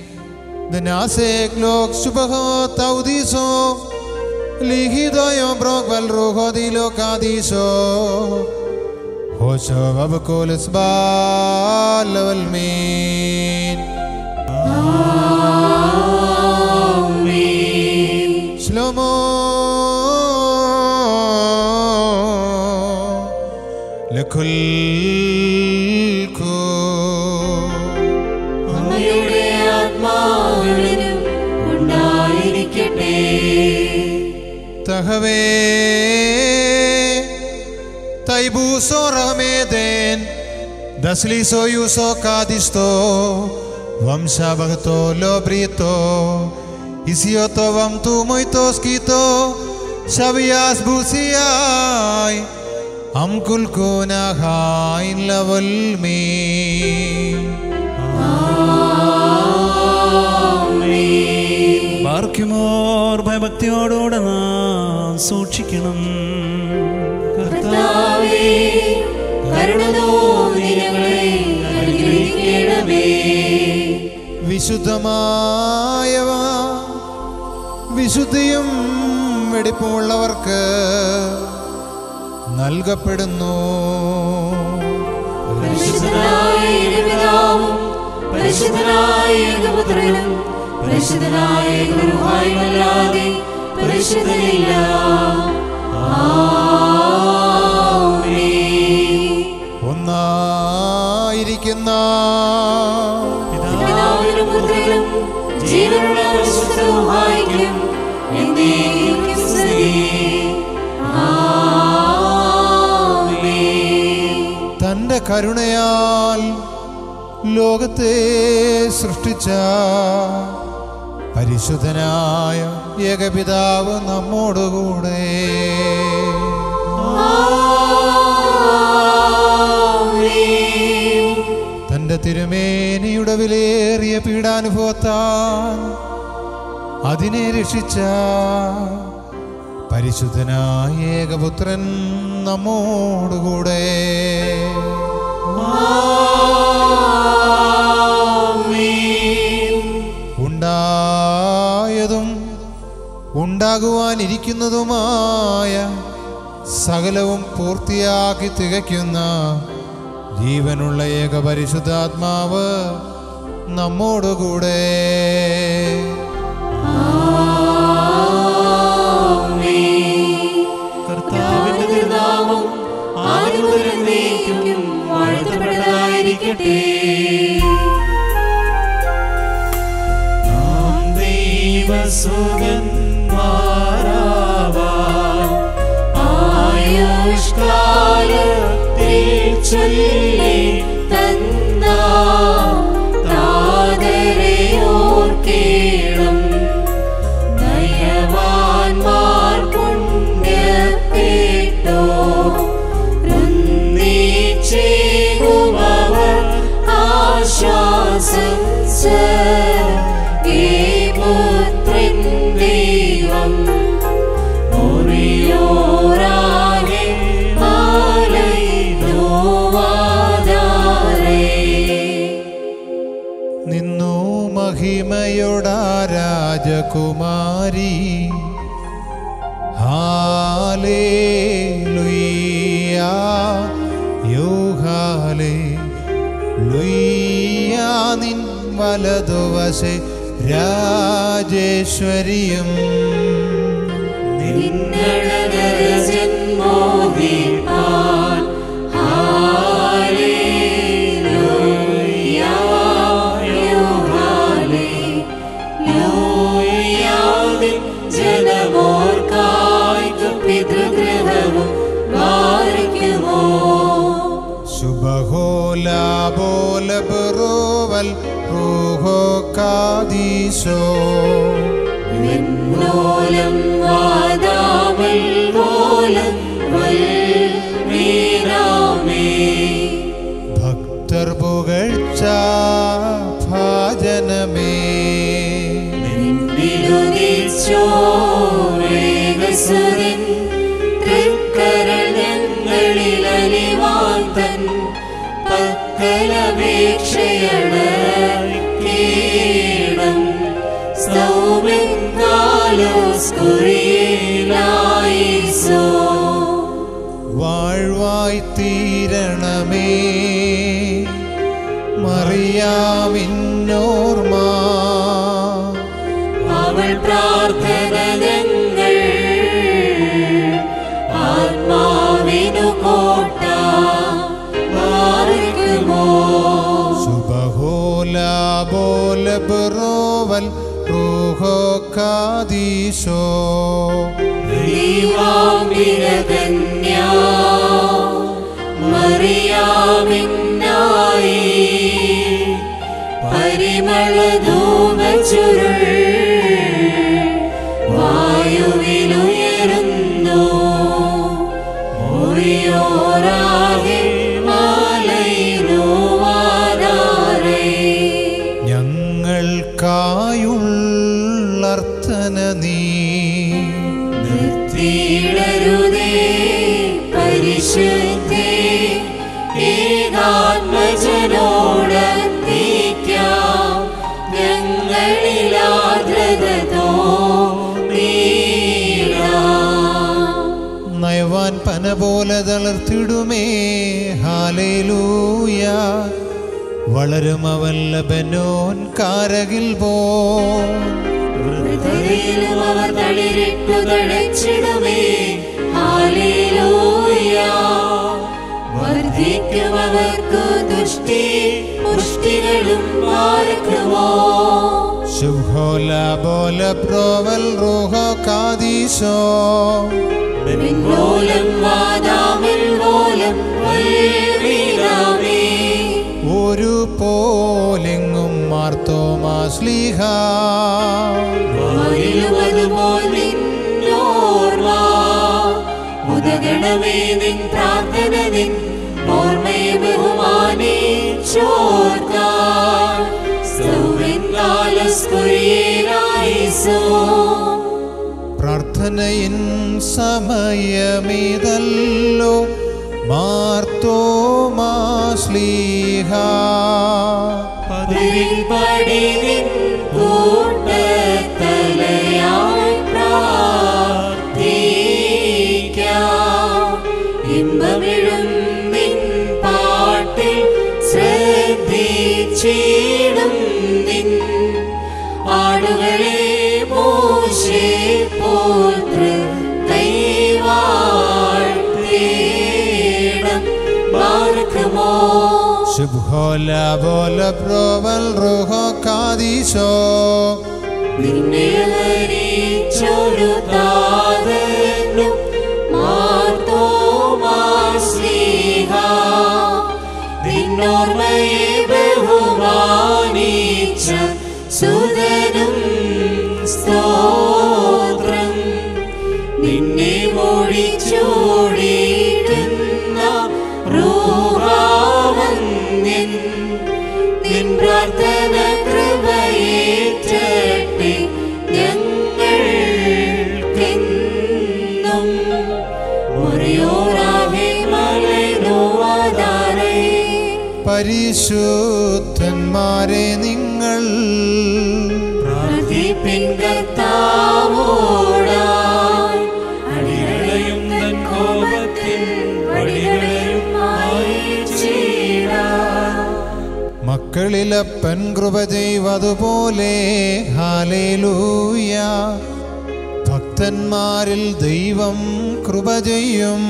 ശ്ലോമോ അങ്ങയുടെ ആത്മാവിലും ഉണ്ടായിരിക്കട്ടെ. തഹവേ തൈബൂസോ റഹമേദേൻ ദസ്ലിസോ യൂസോ കാദിസ്തോ വംശഭക്തോ ലോബ്രീത്തോ ഇസിയോത്തോ വം തു മൊയ്ത്തോസ്കീത്തോ ശവിയാസ് ബൂസിയായ് അംകുൽ കോനാഹായിൻ ലവൽമീ. പാർക്കുമോർ ഭയഭക്തിയോടുകൂടെ നാം സൂക്ഷിക്കണം. കർത്താവേ, കരുണ തോന്നി ഞങ്ങളെ അനുഗ്രഹിക്കണമേ. വിശുദ്ധമായവ വിശുദ്ധിയും വെടിപ്പുമുള്ളവർക്ക് നൽകപ്പെടുന്നു. പരിശുദ്ധനായ ഏകപിതാവും പരിശുദ്ധനായ ഏകപുത്രനും പരിശുദ്ധനായ ഏകരൂഹായുമല്ലാതെ പരിശുദ്ധനില്ല. ആമേൻ. ഒന്നായിരിക്കുന്ന പിതാവിനും പുത്രനും ജീവനുള്ള പരിശുദ്ധ റൂഹായ്ക്കും എന്നേക്കും സ്തുതി. ആമേൻ. തൻ്റെ കരുണയാൽ ലോകത്തെ സൃഷ്ടിച്ച പരിശുദ്ധനായ ഏകപിതാവ് നമ്മോടുകൂടെ തന്റെ തിരുമേനിയുടെ വിലയേറിയ പീഡാനുഭവത്താൽ അതിനെ രക്ഷിച്ച പരിശുദ്ധനായ ഏകപുത്രൻ നമ്മോടുകൂടെ. ഉണ്ടായതും ഉണ്ടാകുവാനിരിക്കുന്നതുമായ സകലവും പൂർത്തിയാക്കി തികയ്ക്കുന്ന ജീവനുള്ള ഏക പരിശുദ്ധാത്മാവ് നമ്മോടുകൂടെ. കർത്താവിന്റെ തിരുനാമം ആദ്യം മുതൽ എന്നേക്കും വാഴ്ത്തപ്പെട്ടതായിരിക്കട്ടെ. നാം ദൈവസുതന്മാരാവാൻ ആയുഷ്കാലത്തിൽ ചൊല്ലി തന്ന താതരെ ഓർക്കേണം. ദയവാന്മാർ പുണ്യപ്പെട്ടു ഒന്നിച്ചേകുമവർ ആശ്വാസം ഈ പുത്രൻ ദൈവം ഒറിയോരാകെ നിന്നു മഹിമയോടാ രാജകുമാരി. ഹാലേലൂയ ഹാലേലൂയ. നിൻ വലതുവശേ രാജേശ്വരിയും ജന്മോദിപ്പാൻ ഹാലേലൂയ ഹാലേലൂയ. ജനമോർക്കായി പിതൃഗൃഹവും വാരിക്കുമോ. ശുഭഹോല ബോല ബറോവൽ റൂഹോ കാദീശോ. വിണ്ണോലം വാദാമൽ കോലം വൽമീനാമേ. ഭക്തർ പുകഴ്ച ഭാജനമേ. നിന്നിലുദിച്ചോരേകസുരൻ തൃക്കരങ്ങളിൽ അലിവാൻ തൻ പക്കലപേക്ഷയണീണം. സ്തൗമെങ്കാലോസ്കുറിയിലായിസോ. വാഴ്വായി തീരണമേ മറിയാമിന്നോർമ്മ. അവൾ പ്രാർത്ഥന ഞങ്ങൾ ആത്മാവിനു കോട്ട മാറിക്കുമോ. ശുഭഹോല ബോല ബറോവൽ റൂഹോ കാദീശോ. ദൈവാംബികകന്യാ മറിയാമിന്നായി പരിമളധൂമച്ചുരുൾ വായുവിലുയരുന്നു. ഒറിയോരാകെ മാലയിലുവാതാരേ. ഞങ്ങൾക്കായുള്ളർത്ഥന നീ നിർത്തിയിടരുതേ പരിശുദ്ധേ. ഏകാത്മജനോടർപ്പിക്കാം ഞങ്ങളിലാദ്രത തോന്നീടാം. നയവാൻ പന പോലെ തളർത്തിടുമേ. ഹാലേലൂയ. വളരും അവൻ ലബനോൻ കാരകിൽ പോ. ഹൃദയിലും അവർ തളിരിട്ടു തഴച്ചിടുമേ. ഹാലേലൂയ. വർദ്ധിക്കും അവർക്ക് ദുഷ്ടി പുഷ്ടികളും മാർക്കുമോ. ശുഭോല ബോല പ്രോവൽ റൂഹോ കാദീശോ. മിൻമൂലം വാദാമിൽ മൂലം വൽമീനാമേ. ഒരു പോലെങ്ങും മാർത്തോമാശ്ലീഹ. വായിലുമതുപോൽ നിന്നോർമ്മ. കേൾക്കണമേ നിൻ പ്രാർത്ഥന നിൻ ഓർമ്മയെ ബഹുമാനിച്ചോർക്കാൻ പ്രാർത്ഥനയിൻ സമയമേതല്ലോ മാർത്തോമാ ശ്ലീഹ കൂട്ടത്തലയായി പ്രാർത്ഥിക്കാം ഇമ്പമിഴും നിൻ പാട്ടിൽ ശ്രദ്ധിച്ചിടും നിൻ ആടുകളെ മോശെ പോത്ര കൈവാഴ്ത്തേണം ബാർക്കുമോ ശുഭോല ബോല പ്രോവൽ റൂഹോ കാദീശോ നിന്നെ വരിച്ചൊരു താതനും മാർത്തോമാ ശ്ലീഹ നിന്നോർമ്മയെ ബഹുമാനിച്ച സുതനും സ്തോത്രം നിന്നെ മോടിച്ചോടിക്കുന്ന റൂഹാവന്യൻ നിൻ പ്രാർത്ഥന കൃപയേറ്റട്ടെ ഞങ്ങൾക്കെന്നും മുറിയോറാകെ മലനോവാതാരേ പരിശുദ്ധന്മാരെ നിങ്ങൾ പ്രാർത്ഥിപ്പിൻ കർത്താവോടായി അടികളെയും തൻ കോപത്തിൻ വടികളെയും അയച്ചിടാം മക്കളിലപ്പൻ കൃപ ചെയ്വതുപോലെ ഹാലേലൂയ ഭക്തന്മാരിൽ ദൈവം കൃപ ചെയ്യും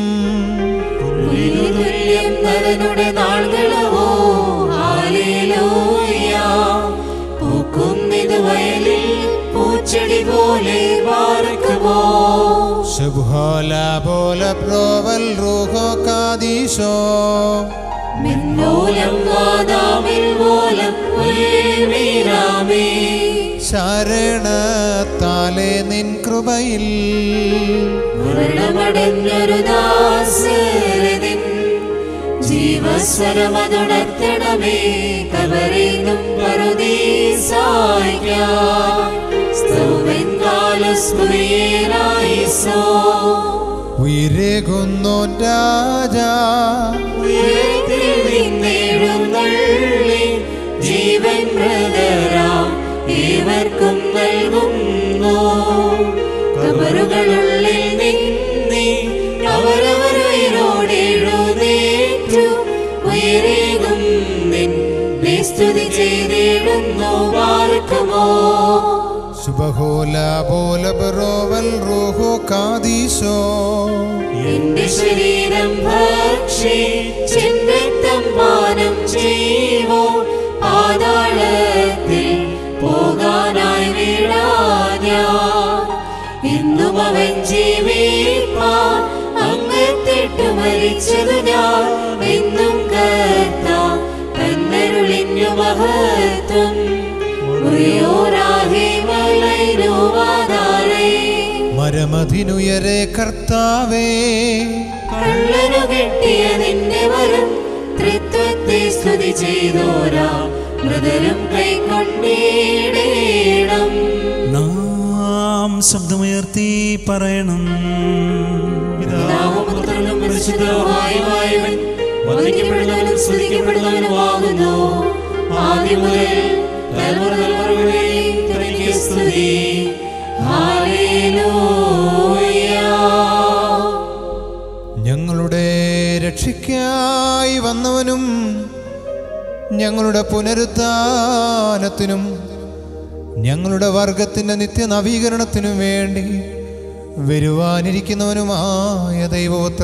തുല്യം നരനുടെ നാളുകളവോ ഹല്ലേലൂയ പൂക്കുന്നിത് വയലിൽ പൂച്ചെടി പോലെ ബാർക്കുമോ ശുഭോല ബോല പ്രോവൽ റൂഹോ കാദീശോ മിന്നോലം വാദാമിൽ മൂലം ഉൽമീരാമേ ശരണത്താലെ നിൻ കൃപയിൽ മരണമടഞ്ഞൊരു ദാസരതിൻ ജീവസ്വരമതുണർത്തണമേ കവറിനും പറുദീസായിക്കാം സ്തുവെങ്കാലസ്കുരിയേലായിസോ ഉയരേകുന്നോൻ രാജാ ഉയരത്തിൽ നിന്നെഴുന്നള്ളി ജീവൻ മൃതരാം ഏവർക്കും നൽകുന്നു കബറുകളുള്ളിൽ നിന്നേ അവരവരുയരോടെഴുന്നേറ്റു ഉയരേകും നിന്നെ സ്തുതി ചെയ്തിടുന്നു ബാർക്കുമോ ശുഭഹോല ബോല പ്രോവൽ റൂഹോ കാദീശോ എന്റെ ശരീരം ഭക്ഷിച്ചിൻ രക്തം പാനം ചെയ്വോ പാതാളത്തിൽ പോകാനായി വീഴാൻ ഇന്നും അവൻ ജീവിപ്പാൻ അങ്ങത്തിട്ടു മരിച്ചതു ഞാൻ എന്നും കർത്താൻ തന്നരുളിഞ്ഞു മഹത്വം മുറിയോരാകെ മലൈനോവാതാരേ മരമതിനുയരെ കർത്താവേ കള്ളനു കെട്ടിയ നിന്റെ വരം ത്രിത്വത്തെ സ്തുതി ചെയ്തോരാ മൃതരും കൈക്കൊണ്ടിടേണം നാം ശബ്ദമുയർത്തി പറയണം. പിതാവും പുത്രനും പരിശുദ്ധനുമായവൻ വന്ദിക്കപ്പെടുന്നവനും സ്തുതിക്കപ്പെടുന്നവനുമാകുന്നു ആദ്യം മുതൽ തലമുറ തലമുറകളെയും തനിക്ക് സ്തുതി. ഹല്ലേലൂയ. ഞങ്ങളുടെ രക്ഷയ്ക്കായി വന്നവനും ഞങ്ങളുടെ പുനരുത്ഥാനത്തിനും ഞങ്ങളുടെ വർഗത്തിൻ്റെ നിത്യനവീകരണത്തിനും വേണ്ടി വരുവാനിരിക്കുന്നവനുമായ ദൈവപുത്ര,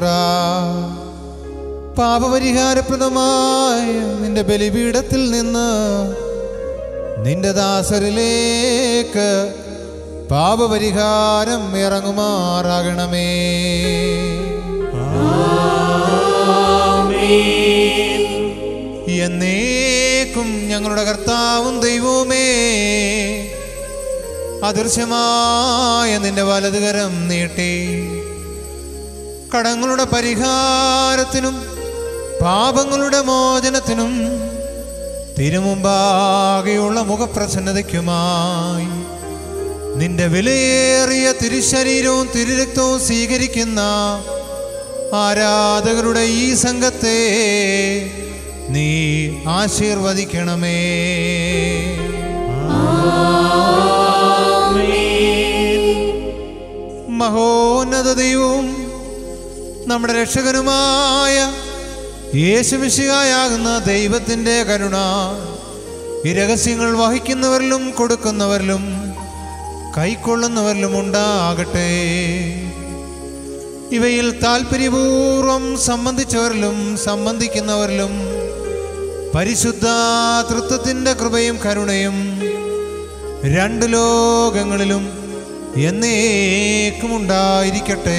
പാപപരിഹാരപ്രദമായ നിന്റെ ബലിപീഠത്തിൽ നിന്ന് നിന്റെ ദാസരിലേക്ക് പാപപരിഹാരം ഇറങ്ങുമാറാകണമേ. എന്നേക്കും ഞങ്ങളുടെ കർത്താവും ദൈവവുമേ, അദൃശ്യമായ നിന്റെ വലതുകരം നീട്ടി കടങ്ങളുടെ പരിഹാരത്തിനും പാപങ്ങളുടെ മോചനത്തിനും തിരുമുമ്പാകെയുള്ള മുഖപ്രസന്നതയ്ക്കുമായി നിന്റെ വിലയേറിയ തിരുശരീരവും തിരുരക്തവും സ്വീകരിക്കുന്ന ആരാധകരുടെ ഈ സംഘത്തെ നീ ആശീർവദിക്കണമേ. മഹോന്നത ദൈവവും നമ്മുടെ രക്ഷകനുമായ യേശുമിശിഹായാകുന്ന ദൈവത്തിൻ്റെ കരുണ ഈ രഹസ്യങ്ങൾ വഹിക്കുന്നവരിലും കൊടുക്കുന്നവരിലും കൈക്കൊള്ളുന്നവരിലും ഉണ്ടാകട്ടെ. ഇവയിൽ താല്പര്യപൂർവം സംബന്ധിച്ചവരിലും സംബന്ധിക്കുന്നവരിലും പരിശുദ്ധ തൃത്വത്തിൻ്റെ കൃപയും കരുണയും രണ്ട് ലോകങ്ങളിലും എന്നേക്കും ഉണ്ടായിരിക്കട്ടെ.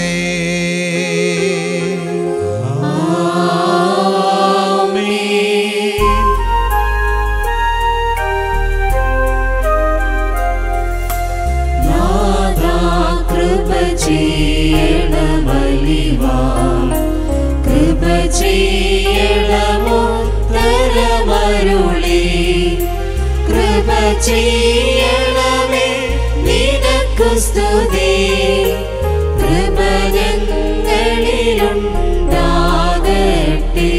കൃപ ചെയ്യണമോ തരമരുളി കൃപ ചെയ്യണമേ നിനക്കു സ്തുതി കൃപ ഞങ്ങളിലുണ്ടാകട്ടെ.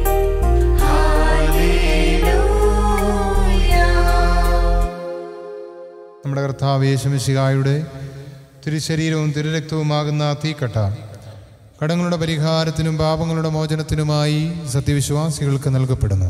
നമ്മുടെ കർത്താവ് യേശുമിശിഹായുടെ തിരുശരീരവും തിരുരക്തവുമാകുന്ന തീക്കട്ട കടങ്ങളുടെ പരിഹാരത്തിനും പാപങ്ങളുടെ മോചനത്തിനുമായി സത്യവിശ്വാസികൾക്ക് നൽകപ്പെടുന്നു.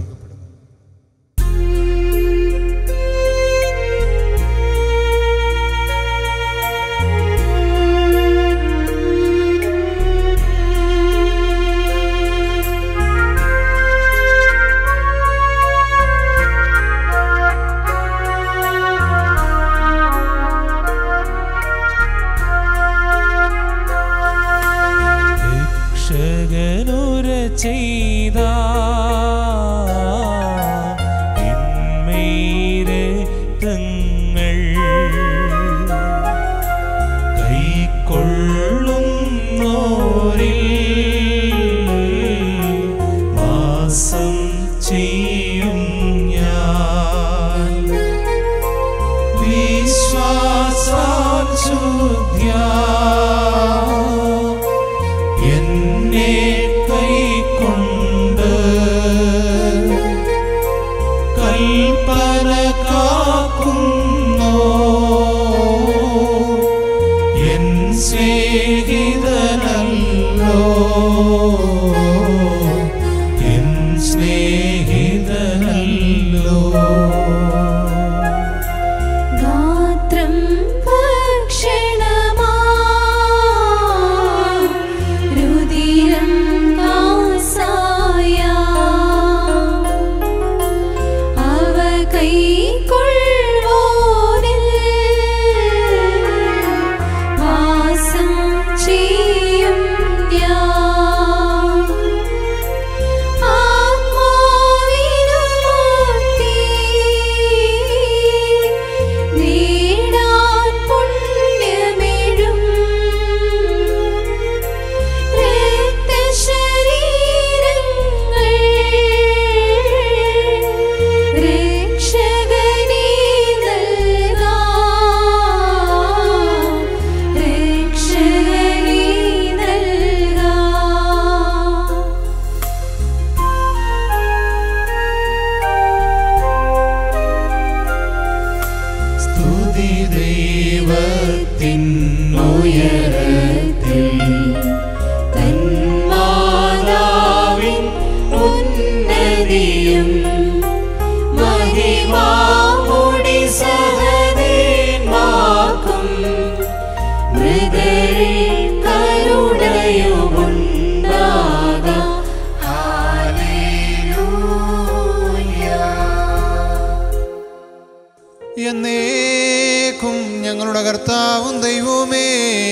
ചെയ്ത തങ്ങൾ കൈക്കൊള്ളുന്നോരിൽ വാസം ചെയ്യും ഞാൻ വിശ്വാസാൽ ശുദ്ധ്യ എന്നെ കൈക്കൊണ്ട് കൽപ്പന കാക്കുന്നോ എൻ സ്നേഹിതനല്ലോ എൻ സ്നേഹിതനല്ലോ. ഗാത്രം ഭക്ഷണമാ രുധിരം കാസായ അവ കൈക്കൊള്ളുവോനിൽ വാസം ചെയ്യും ഞാൻ. ആത്മാവിനു മുക്തി നേടാൻ പുണ്യമേഴും രക്തശരീരങ്ങൾ രക്ഷകനേ നൽകാം, രക്ഷകനേ നൽകാം. സ്തുതി ദൈവത്തിനുയരത്തിൽ തന്മാതാവിൻ ഉന്നതിയും മഹിമാമുടി സഹദേന്മാർക്കും മൃദരിൽ കരുണയുമുണ്ടാകാം. എന്നേക്കും ഞങ്ങളുടെ കർത്താവും ദൈവവുമേ,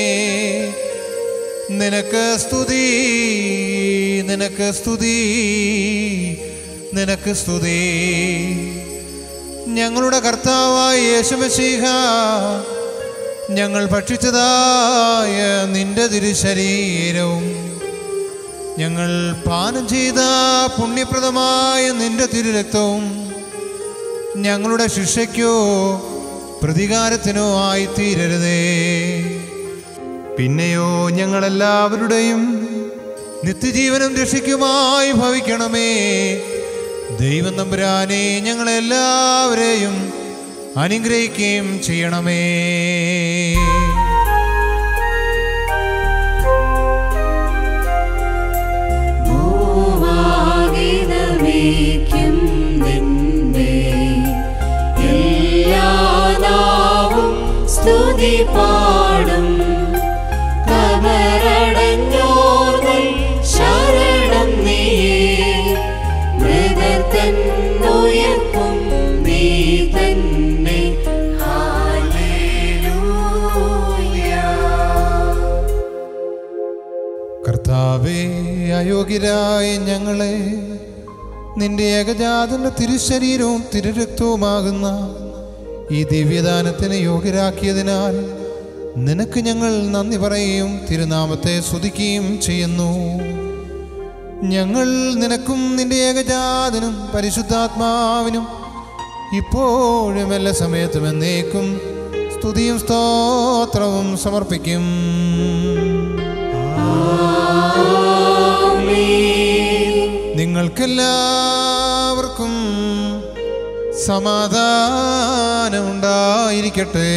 നിനക്ക് സ്തുതി, നിനക്ക് സ്തുതി, നിനക്ക് സ്തുതി. ഞങ്ങളുടെ കർത്താവായ യേശുമശീഹ, ഞങ്ങൾ ഭക്ഷിച്ചതായ നിന്റെ തിരുശരീരവും ഞങ്ങൾ പാനം ചെയ്ത പുണ്യപ്രദമായ നിന്റെ തിരുരക്തവും ഞങ്ങളുടെ ശിക്ഷയ്ക്കോ പ്രതികാരത്തിനോ ആയിത്തീരരുതേ. പിന്നെയോ ഞങ്ങളെല്ലാവരുടെയും നിത്യജീവനും രക്ഷയ്ക്കുമായി ഭവിക്കണമേ. ദൈവം തമ്പുരാനെ ഞങ്ങളെല്ലാവരെയും അനുഗ്രഹിക്കുകയും ചെയ്യണമേ. ഭൂവാഗിതമേക്കും നിന്നെ എല്ലാ നാവും സ്തുതി പാടും. കബറടഞ്ഞോർകൾ ശരണം നീയേ, മൃതർ തന്നുയർപ്പും നീ തന്നെ. ഹല്ലേലൂയ. കർത്താവേ, അയോഗ്യരായ ഞങ്ങളെ നിന്റെ ഏകജാതന്റെ തിരുശരീരവും തിരുരക്തവുമാകുന്ന ഈ ദിവ്യദാനത്തിന് യോഗ്യരാക്കിയതിനാൽ നിനക്ക് ഞങ്ങൾ നന്ദി പറയുകയും തിരുനാമത്തെ സ്തുതിക്കുകയും ചെയ്യുന്നു. ഞങ്ങൾ നിനക്കും നിന്റെ ഏകജാതനും പരിശുദ്ധാത്മാവിനും ഇപ്പോഴും എല്ലാ സമയത്തും എന്നേക്കും സ്തുതിയും സ്തോത്രവും സമർപ്പിക്കും. നിങ്ങൾക്കെല്ലാവർക്കും സമാധാനമുണ്ടായിരിക്കട്ടെ.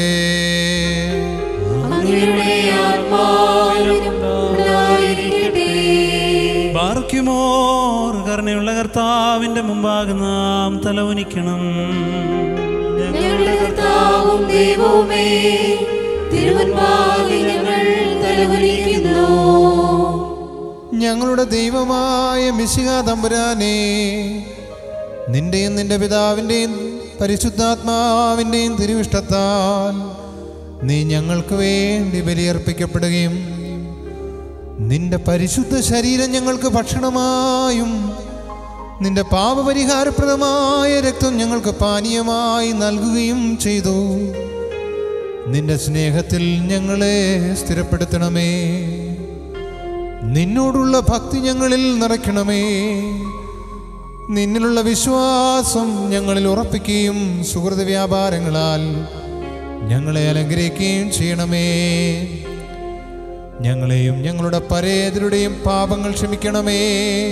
അങ്ങയുടെ ആത്മാവിനും ഉണ്ടായിരിക്കട്ടെ. ബാർക്കുമോർ കരുണയുള്ള കർത്താവിന്റെ മുമ്പാകെ നാം തലവനിക്കണം. ഞങ്ങളുടെ കർത്താവും ദൈവവുമേ, തിരുമുൻപാകെ ഞങ്ങൾ തലകുനിക്കുന്നു. ഞങ്ങളുടെ ദൈവമായ മിശിഹാ തമ്പുരാനേ, നിന്റെയും നിന്റെ പിതാവിൻ്റെയും പരിശുദ്ധാത്മാവിൻ്റെയും തിരുവിഷ്ടത്താൽ നീ ഞങ്ങൾക്ക് വേണ്ടി ബലിയർപ്പിക്കപ്പെടുകയും നിന്റെ പരിശുദ്ധ ശരീരം ഞങ്ങൾക്ക് ഭക്ഷണമായും നിന്റെ പാപപരിഹാരപ്രദമായ രക്തം ഞങ്ങൾക്ക് പാനീയമായി നൽകുകയും ചെയ്തു. നിന്റെ സ്നേഹത്തിൽ ഞങ്ങളെ സ്ഥിരപ്പെടുത്തണമേ. നിന്നോടുള്ള ഭക്തി ഞങ്ങളിൽ നിറയ്ക്കണമേ. നിന്നിലുള്ള വിശ്വാസം ഞങ്ങളിൽ ഉറപ്പിക്കുകയും സുഹൃത വ്യാപാരങ്ങളാൽ ഞങ്ങളെ അനുഗ്രഹിക്കുകയും ചെയ്യണമേ. ഞങ്ങളെയും ഞങ്ങളുടെ പരേതരുടെയും പാപങ്ങൾ ക്ഷമിക്കണമേ.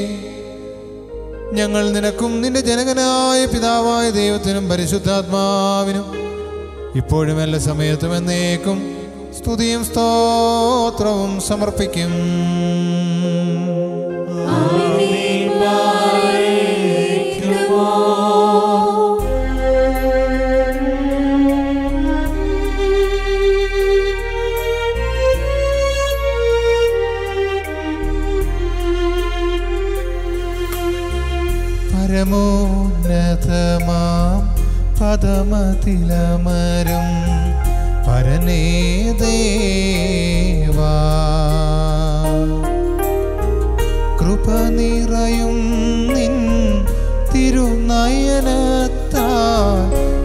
ഞങ്ങൾ നിനക്കും നിന്റെ ജനകനായ പിതാവായ ദൈവത്തിനും പരിശുദ്ധാത്മാവിനും ഇപ്പോഴും എല്ലാ സമയത്തും എന്നേക്കും സ്തുതിയും സ്തോത്രവും സമർപ്പിക്കും. പരമോന്നതമാം പദമതിലമരും പരനേ ദേവാ, കൃപ നിറയും നിൻ തിരുനയനത്താൽ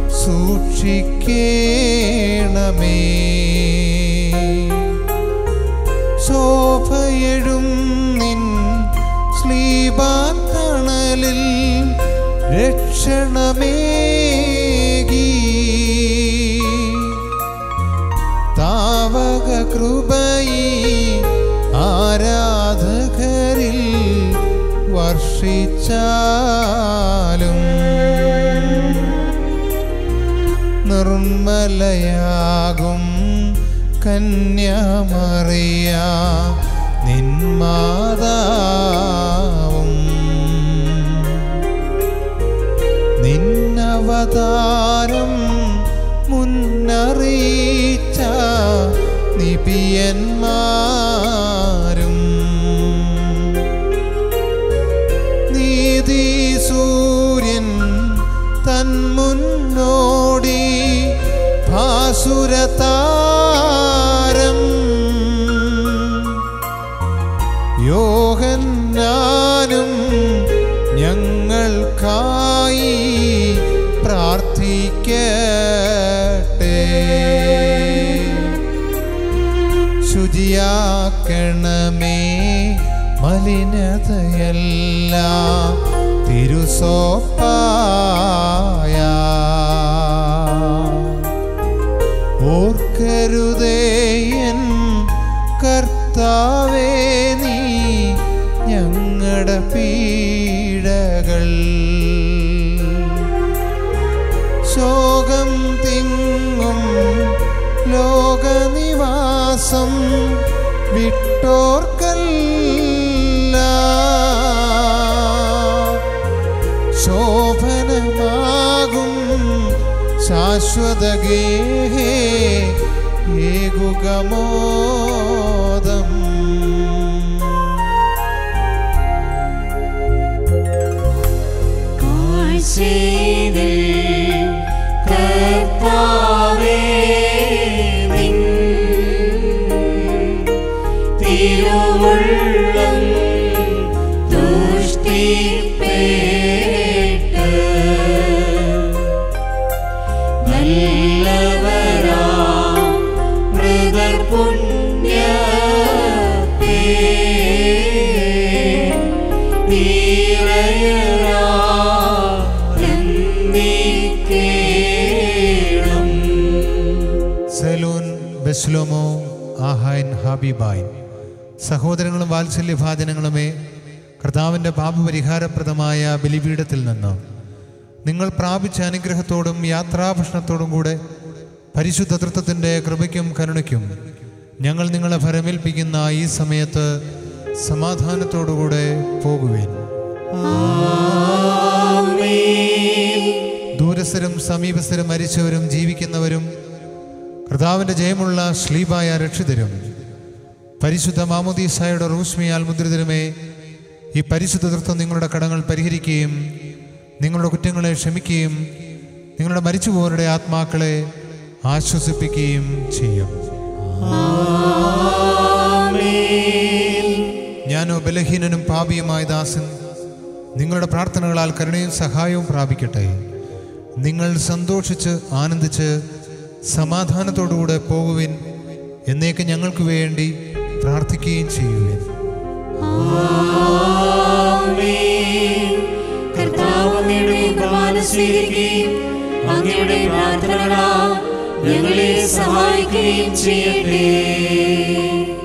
സൂക്ഷിക്കേണമേ. ശോഭയെഴും നിൻ ശ്ലീബാത്തണലിൽ രക്ഷണമേകി താവക കൃപയി ആരാധകരിൽ വർഷിച്ചാലും നിർമ്മലയാകും കന്യാമറിയ നിന്മാതാവും നിന്നവതാരം മുന്നറിയിച്ച നിപിയന്മാരും നീതി സൂര്യൻ തന്മുന്നോടി ഭാസുരതാരം യോഹന്നാനും ഞങ്ങൾക്കായി പ്രാർത്ഥിക്കട്ടെ. ശുചിയാക്കണമേ മലിനതയെല്ലാം തിരുസോപ്പായ ഓർക്കരുതേ എൻ കർത്താവേ നീ ഞങ്ങളുടെ പീഡകൾ ശോകം തിങ്ങും ലോകനിവാസം വിട്ടോർക്കല്ല ശോഭനമാകും ശാശ്വതഗേഹേ ഏകുകമോദം കർത്താവേ നിൻ തിരുവുള്ളം തുഷ്ടിപ്പേട്ട് നല്ലവരാം മൃദർ പുണ്യത്തേ സെലൂൻ ബെസ്ലോമോ ആഹായൻ ഹാബിബായൻ സഹോദരങ്ങളും വാത്സല്യഭാജനങ്ങളുമേ, കർത്താവിൻ്റെ പാപപരിഹാരപ്രദമായ ബലിപീഠത്തിൽ നിന്ന് നിങ്ങൾ പ്രാപിച്ച അനുഗ്രഹത്തോടും യാത്രാഭക്ഷണത്തോടും കൂടെ പരിശുദ്ധ തൃത്വത്തിൻ്റെ കൃപയ്ക്കും കരുണയ്ക്കും ഞങ്ങൾ നിങ്ങളെ ഫലമേൽപ്പിക്കുന്ന ഈ സമയത്ത് സമാധാനത്തോടുകൂടെ പോകുവേൻ. ദൂരസ്ഥരും സമീപസ്ഥരും മരിച്ചവരും ജീവിക്കുന്നവരും കർത്താവിൻ്റെ ജയമുള്ള ശ്ലീബായ രക്ഷിതരും പരിശുദ്ധ മാമോദീസായുടെ റൂഷ്മിയാൽ മുദ്രിതരുമേ, ഈ പരിശുദ്ധ തൃത്വം നിങ്ങളുടെ കടങ്ങൾ പരിഹരിക്കുകയും നിങ്ങളുടെ കുറ്റങ്ങളെ ക്ഷമിക്കുകയും നിങ്ങളുടെ മരിച്ചുപോയവരുടെ ആത്മാക്കളെ ആശ്വസിപ്പിക്കുകയും ചെയ്യും. ഞാനോ ബലഹീനനും പാപിയുമായ ദാസൻ നിങ്ങളുടെ പ്രാർത്ഥനകളാൽ കരുണയും സഹായവും പ്രാപിക്കട്ടെ. നിങ്ങൾ സന്തോഷിച്ച് ആനന്ദിച്ച് സമാധാനത്തോടുകൂടെ പോകുവിൻ എന്നേക്ക് ഞങ്ങൾക്ക് വേണ്ടി പ്രാർത്ഥിക്കുകയും ചെയ്യുവിൻ. കർത്താവ് അങ്ങയുടെ കുർബാന സ്വീകരിക്കുകയും അങ്ങയുടെ പ്രാർത്ഥനകളാൽ ഞങ്ങളെ സഹായിക്കുകയും ചെയ്യട്ടെ.